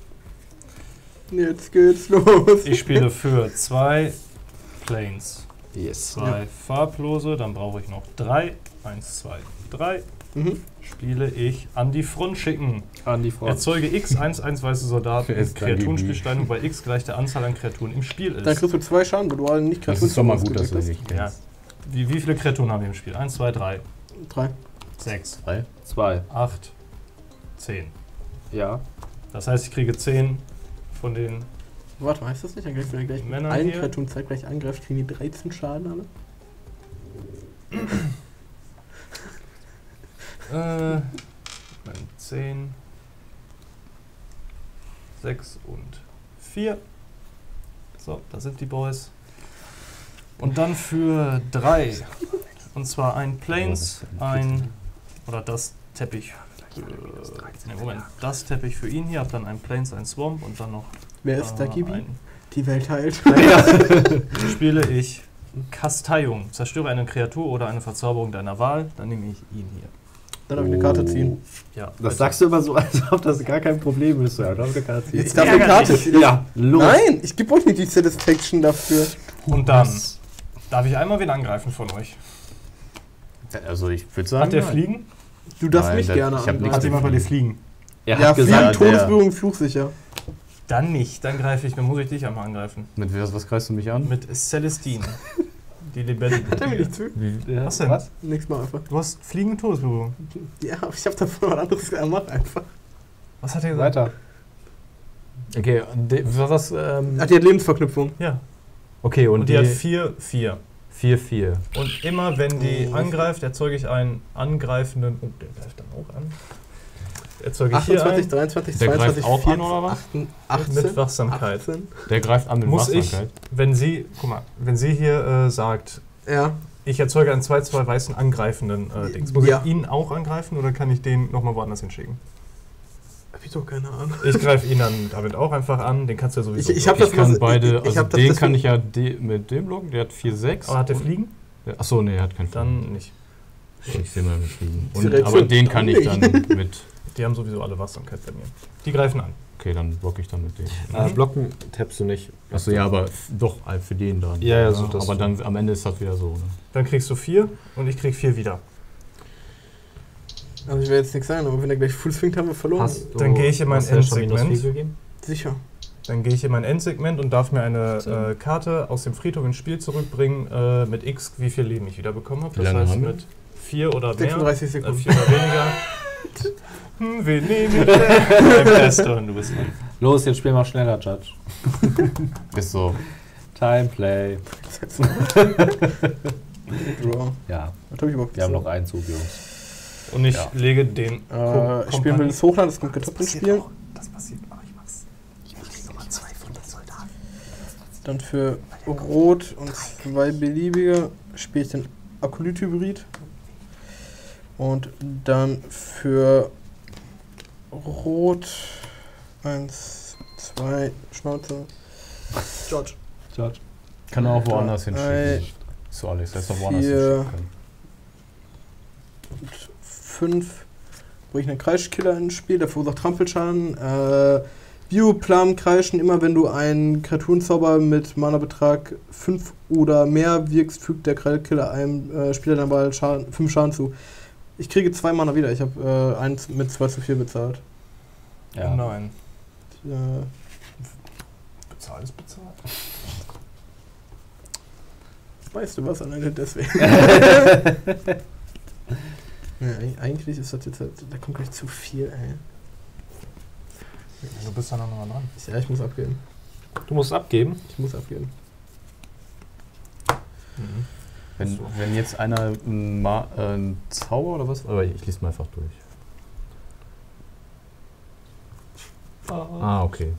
Jetzt geht's los. Ich spiele für 2 Planes. Yes. 2 farblose, dann brauche ich noch 3. 1, 2, 3. Spiele ich an die Front schicken. An die Front. Erzeuge X 1 weiße Soldaten Wer ist mit Kreaturenspielsteinen, wobei X gleich der Anzahl an Kreaturen im Spiel ist. Dann kriegst du 2 Schaden, weil du alle nicht Das ist doch mal gut, dass du nicht Ja. kennst. Wie viele Kreaturen haben wir im Spiel? 1, 2, 3, 3. 6, 2. 8, 10. Ja. Das heißt, ich kriege 10 von den... Warte mal, heißt das nicht? Dann gleich, wenn er gleich mit Männer allen hier. Kreaturen zeitgleich angreift, kriegen die 13 Schaden alle? 10, 6 und 4. So, da sind die Boys. Und dann für 3. Und zwar ein Plains, das Teppich. Das Teppich für ihn hier. Hab dann ein Plains, ein Swamp und dann noch. Wer ist Dakibi? Die Welt heilt. Spiele ich Kasteiung. Zerstöre eine Kreatur oder eine Verzauberung deiner Wahl. Dann nehme ich ihn hier. Dann darf ich eine Karte ziehen. Ja, Das sagst du immer so, als ob das gar kein Problem ist. Ja, darf eine Karte ziehen. Ich darf eine Karte ziehen. Ja, los. Nein, ich gebe euch nicht die Satisfaction dafür. Und dann darf ich einmal wen angreifen von euch. Also ich würde sagen, Hat der nein. Fliegen? Du darfst Nein, mich das- gerne ich hab nichts Hat jemand bei dir Fliegen? Er Ja, hat Fliegen, gesagt, Todesberührung, fluchsicher. Dann nicht. Dann greife ich, dann muss ich dich einmal angreifen. Mit was greifst du mich an? Mit Celestine. Die lebendige. Hat er mir nicht zu? Was denn? Was? Nächstes Mal einfach. Du hast Fliegen und Todesberührung. Ja, aber ich hab davon was anderes gemacht einfach. Was hat er gesagt? Weiter. Okay, was? Ach, die hat Lebensverknüpfung. Ja. Okay, Und und die hat die 4, 4. 4-4. Und immer wenn die angreift, erzeuge ich einen angreifenden. Oh, der greift dann auch an. Erzeuge ich hier 28, einen 23, Der 22, greift auch 24, an, oder was? 18, mit Wachsamkeit. 18. Der greift an mit Muss ich, Wachsamkeit. wenn sie, guck mal, wenn sie hier sagt, Ja. ich erzeuge einen 2-2 weißen angreifenden Dings. Muss Ja. ich ihn auch angreifen oder kann ich den nochmal woanders hinschicken? Hab ich doch keine Ahnung. Ich greife ihn dann damit auch einfach an, den kannst du ja sowieso. Ich hab Ich kann das- beide, ich also hab das den deswegen- kann ich ja mit dem blocken, der hat 4-6. Aber hat der Fliegen? Achso, nee, er hat keinen Fliegen. Dann nicht. Ich sehe mal mit Fliegen. Direkt Aber schon. den kann ich dann mit. Die haben sowieso alle Wachsamkeit bei mir. Die greifen an. Okay, dann blocke ich dann mit dem. Blocken tappst du nicht. Achso, ja, aber doch für den dann. Ja, ja, so das- aber dann am Ende ist das wieder so, ne? Dann kriegst du 4 und ich krieg 4 wieder. Also ich will jetzt nichts sagen, aber wenn er gleich Full swingt, haben wir verloren. Dann gehe ich in mein Endsegment. Sicher. Dann gehe ich in mein Endsegment und darf mir eine Karte aus dem Friedhof ins Spiel zurückbringen mit X, wie viel Leben ich wieder bekommen habe. Wie Das lange heißt haben wir? mit 4 oder mehr. 36 Sekunden. 4 oder weniger. Wen nehme ich denn? Mein Bester, du bist lieb. Los, jetzt spiel mal schneller, Judge. Ist so. Timeplay. Draw. Ja, Was hab ich überhaupt wir haben noch gesagt? einen Zug, Jungs. Und ich Ja. lege den. Ich spiele wildes Hochland, das kommt getoppt ins Spiel. Das passiert auch. Ich mach's. Ich krieg nochmal 2 von den Soldaten. Dann für Rot und 2 beliebige spiele ich den Akolyt-Hybrid. Und dann für Rot 1, 2, Schnauze. George. Judge. Kann er auch woanders Drei, hinschicken. So, Alex, lässt doch woanders 4 hinschicken können. und 5 bringe ich einen Kreischkiller ins Spiel, der verursacht Trampelschaden. Bioplan kreischen, immer wenn du einen Kreaturenzauber mit Mana-Betrag 5 oder mehr wirkst, fügt der Kreischkiller einem Spieler dann mal 5 Schaden zu. Ich kriege 2 Mana wieder, ich habe eins mit 2:4 bezahlt. Ja. Nein. Äh, Bezahlt ist bezahlt. weißt du was, alleine deswegen. Ja, eigentlich ist das jetzt halt, da kommt gleich zu viel, ey. Du bist dann noch mal dran. Ja, ich muss abgeben. Du musst abgeben. Ich muss abgeben. Wenn jetzt einer einen Zauber oder was? Aber ich lese mal einfach durch. Ah, okay.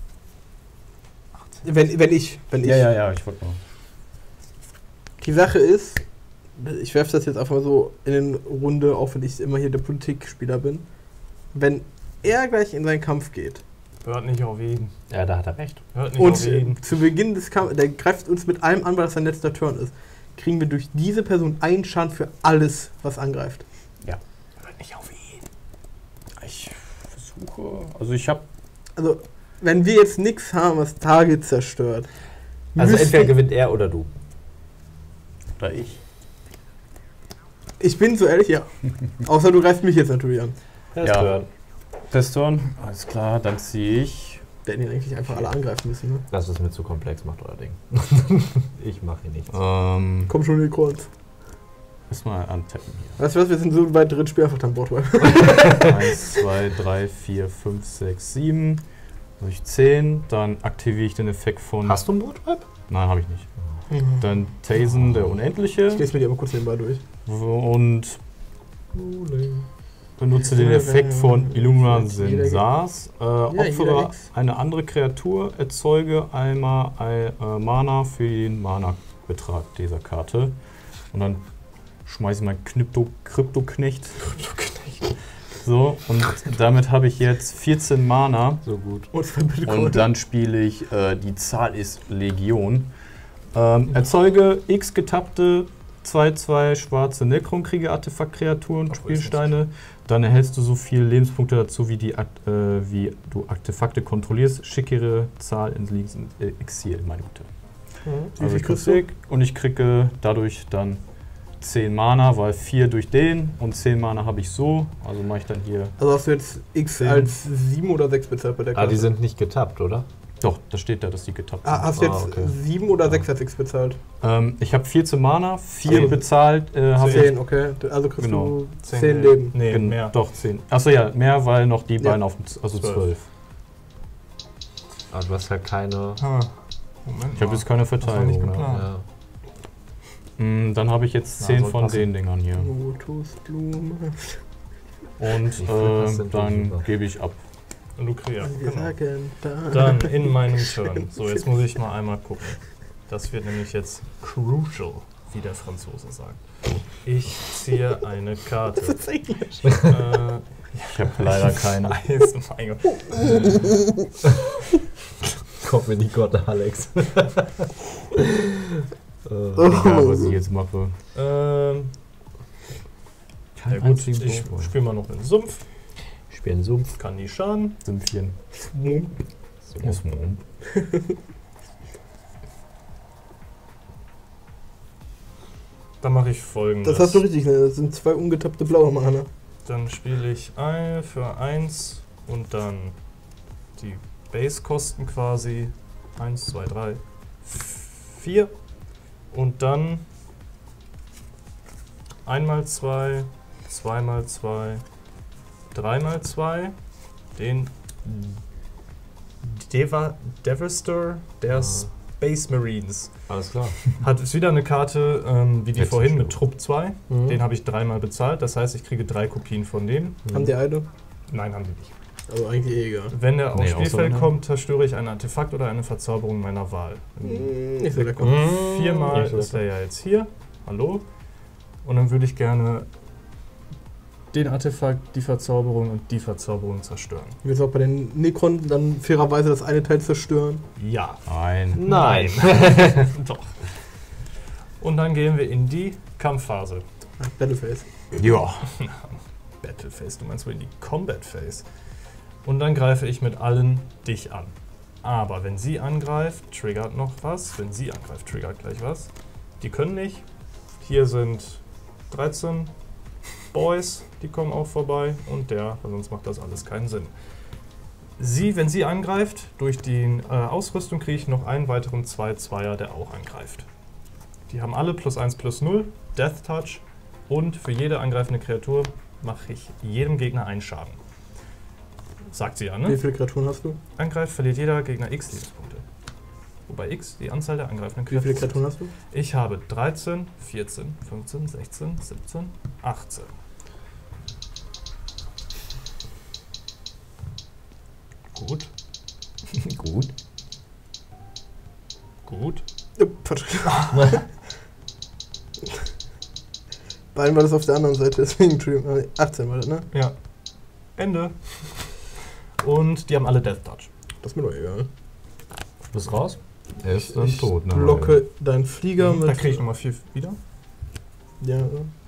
Wenn ich. Ja, ich wollte mal. Die Sache ist, ich werfe das jetzt einfach mal so in den Runde, auch wenn ich immer hier der Politikspieler bin. Wenn er gleich in seinen Kampf geht Hört nicht auf ihn. Ja, da hat er recht. Hört nicht auf und ihn. zu Beginn des Kampfes, der greift uns mit allem an, weil das sein letzter Turn ist, kriegen wir durch diese Person einen Schaden für alles, was angreift. Hört nicht auf ihn. Ich versuche. Also ich habe. Also, wenn wir jetzt nichts haben, was Target zerstört, Also müssten- entweder gewinnt er oder du. Oder ich? Ich bin so ehrlich, ja. Außer du greifst mich jetzt natürlich an. Ja. Pestorn, alles klar, dann ziehe ich. Wir hätten ihn eigentlich einfach alle angreifen müssen, ne? Das ist mir zu komplex, macht euer Ding. Ich mache hier nichts. Komm schon, Necrons. Erstmal antappen hier. Weißt du was, wir sind so weit drin, spiel einfach dein Boardwipe. 1, 2, 3, 4, 5, 6, 7. Habe ich 10. Dann aktiviere ich den Effekt von. Hast du ein Bootweb? Nein, habe ich nicht. Dann Tasen, der Unendliche. Ich lese mir die aber kurz nebenbei durch. Und benutze den Effekt von Illumina Sensars. Opfere eine andere Kreatur, erzeuge einmal Mana für den Mana-Betrag dieser Karte. Und dann schmeiße ich meinen Krypto-Knecht. So, und damit habe ich jetzt 14 Mana. So gut. Und dann spiele ich, die Zahl ist Legion. Erzeuge x getappte 2/2 schwarze Necron-Krieger-Artefakt-Kreaturen, Spielsteine. Dann erhältst du so viele Lebenspunkte dazu, wie du Artefakte kontrollierst. Schicke ihre Zahl ins Exil, meine Gute. Wie viel kriegst du? Und ich kriege dadurch dann 10 Mana, weil 4 durch den und 10 Mana habe ich so. Also mache ich dann hier. Also hast du jetzt X als 7 oder 6 bezahlt bei der Karte? Die sind nicht getappt, oder? Doch, da steht da, dass die getappt sind. Hast du jetzt 7 oder 6 als X bezahlt? Ich habe 14 Mana, 4 bezahlt. 10, okay. Also kriegst du 10 Leben. Nee, mehr. Doch, 10. Achso, ja, mehr, weil noch die beiden auf dem. Also 12. Aber du hast ja keine. Moment. Ich habe jetzt keine Verteilung. nicht Ne? geplant. Ja. Dann habe ich jetzt 10 soll von passen. den Dingern hier. Lotusblume. Und sind dann super. gebe ich ab. Und du kriegst. Wir Genau. sagen Dann in meinem Turn. So, jetzt muss ich mal einmal gucken. Das wird nämlich jetzt crucial, wie der Franzose sagt. Ich ziehe eine Karte. Das ist Englisch. Ich habe leider keine. Scheiße, mein Gott. Kommt mir die Gott, Alex. Egal, was ich jetzt mache. Ja gut, ich spiele mal noch einen Sumpf. Ich spiele einen Sumpf. Kann nie schaden. Sümpfchen. Dann mache ich folgendes. Das hast du richtig, ne? Das sind 2 ungetappte blaue Mana. Dann spiele ich für 1 und dann die Base-Kosten quasi. 1, 2, 3, 4. Und dann 1x2, 2x2, 3x2. Den Devastator der Space Marines. Alles klar. Ist wieder eine Karte wie die Jetzt vorhin schon. mit Trupp 2. Mhm. Den habe ich 3-mal bezahlt. Das heißt, ich kriege 3 Kopien von dem. Haben die eine? Nein, haben die nicht. Also eigentlich egal. Wenn der aufs Nee, Spielfeld außer- kommt, zerstöre ich ein Artefakt oder eine Verzauberung meiner Wahl. Nicht so lecker. 4-mal Nicht so ist er ja jetzt hier. Hallo. Und dann würde ich gerne den Artefakt, die Verzauberung und die Verzauberung zerstören. Du willst auch bei den Necron dann fairerweise das eine Teil zerstören. Ja. Nein. Nein. Doch. Und dann gehen wir in die Kampfphase. Battleface. Ja. Battleface, du meinst wohl in die Combat Phase. Und dann greife ich mit allen dich an. Aber wenn sie angreift, triggert noch was. Wenn sie angreift, triggert gleich was. Die können nicht. Hier sind 13 Boys, die kommen auch vorbei. Und der, weil sonst macht das alles keinen Sinn. Wenn sie angreift, durch die Ausrüstung kriege ich noch einen weiteren 2/2er, der auch angreift. Die haben alle +1/+0, Death Touch. Und für jede angreifende Kreatur mache ich jedem Gegner einen Schaden. Sagt sie ja, Wie ne? viele Kreaturen hast du? Angreift, verliert jeder Gegner x Lebenspunkte. Wobei x die Anzahl der angreifenden Wie viele Kreaturen Kreaturen hast du? ist. Ich habe 13, 14, 15, 16, 17, 18. Gut. Gut. Gut. Beiden war das auf der anderen Seite, deswegen 18 war das, ne? Ja. Ende. Und die haben alle Death Touch. Das ist mir doch egal. Du bist raus? Er ist dann Ich tot, ne? blocke deinen Flieger mit. Da kriege ich nochmal 4 wieder. Ja.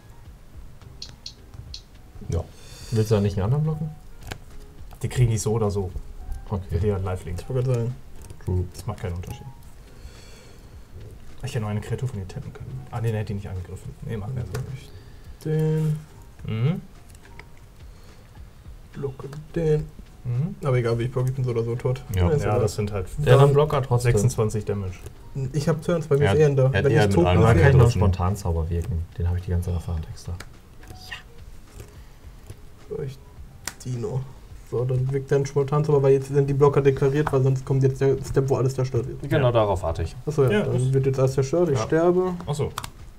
Ja. Willst du da nicht einen anderen blocken? Die kriegen ich so oder so. Okay. Die hat Lifelink. Ich wollte gerade sagen. True. Das macht keinen Unterschied. Ich hätte noch eine Kreatur von dir tappen können. Ah, nee, der hätte ihn nicht angegriffen. Nee, macht mehr Sinn. Den. Mhm. Blocke den. Mhm. Aber egal, wie ich blocke, ich bin so oder so tot. Ja. ist Ja, egal. das sind halt Der dann Blocker trotzdem. 26 Damage. Ich habe Turns, bei mir Er ist hat- Ehender. er hat Wenn eher ich mit tot allen bin, Aber ist er kann Ehender. noch Spontanzauber wirken. Den habe ich die ganze Zeit erfahren extra. So, ich Dino. So, dann wirkt dann Spontanzauber, weil jetzt sind die Blocker deklariert, weil sonst kommt jetzt der Step, wo alles zerstört wird. Genau darauf warte ich. Achso, ja, Ja, dann das- wird jetzt alles zerstört, ich Ja. sterbe. Achso.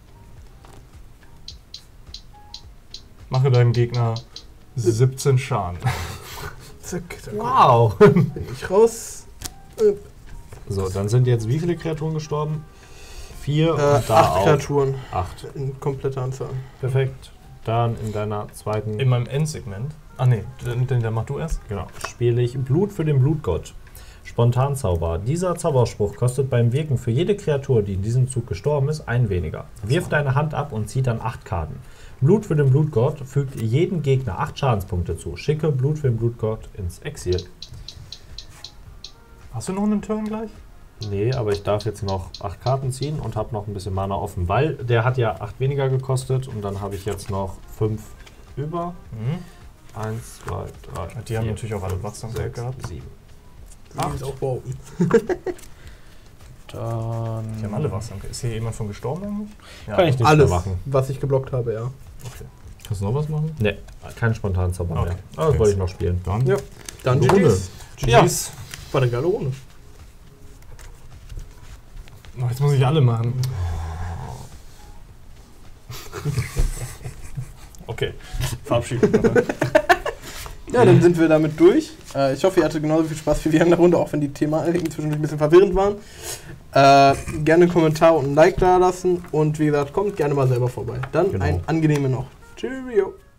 Mache deinem Gegner 17 Schaden. Zack, dann Wow! bin ich raus. So, dann sind jetzt wie viele Kreaturen gestorben? 4 und da 8 auch. Kreaturen 8. in kompletter Anzahl. Perfekt. Dann in deiner zweiten In meinem Endsegment. Ah ne, den mach du erst. genau, spiele ich Blut für den Blutgott. Spontanzauber. Dieser Zauberspruch kostet beim Wirken für jede Kreatur, die in diesem Zug gestorben ist, ein weniger. Wirf deine Hand ab und zieh dann 8 Karten. Blut für den Blutgott fügt jedem Gegner 8 Schadenspunkte zu. Schicke Blut für den Blutgott ins Exil. Hast du noch einen Turn gleich? Nee, aber ich darf jetzt noch 8 Karten ziehen und habe noch ein bisschen Mana offen, weil der hat ja 8 weniger gekostet und dann habe ich jetzt noch 5 über. 1, 2, 3. Die haben natürlich auch alle Wachsamkeit gehabt. 7. Die ist auch behaupten. Dann. Die haben alle Wachsamkeit. Ist hier jemand von gestorben eigentlich? Ja. Kann ich nicht Alles, mehr machen. was ich geblockt habe, ja. Okay. Kannst du noch was machen? Ne, kein Spontanzauber Okay. mehr. Aber das wollte ich noch spielen. Dann? Ja. Dann Runde. GG's. Ja. GG's. War eine geile Runde. Oh, jetzt muss ich alle machen. Okay, Verabschiedung. Ja, dann sind wir damit durch. Ich hoffe, ihr hattet genauso viel Spaß wie wir in der Runde, auch wenn die Themen zwischendurch ein bisschen verwirrend waren. Gerne einen Kommentar und ein Like da lassen und wie gesagt, kommt gerne mal selber vorbei. Dann Genau. ein angenehme noch. Cheerio.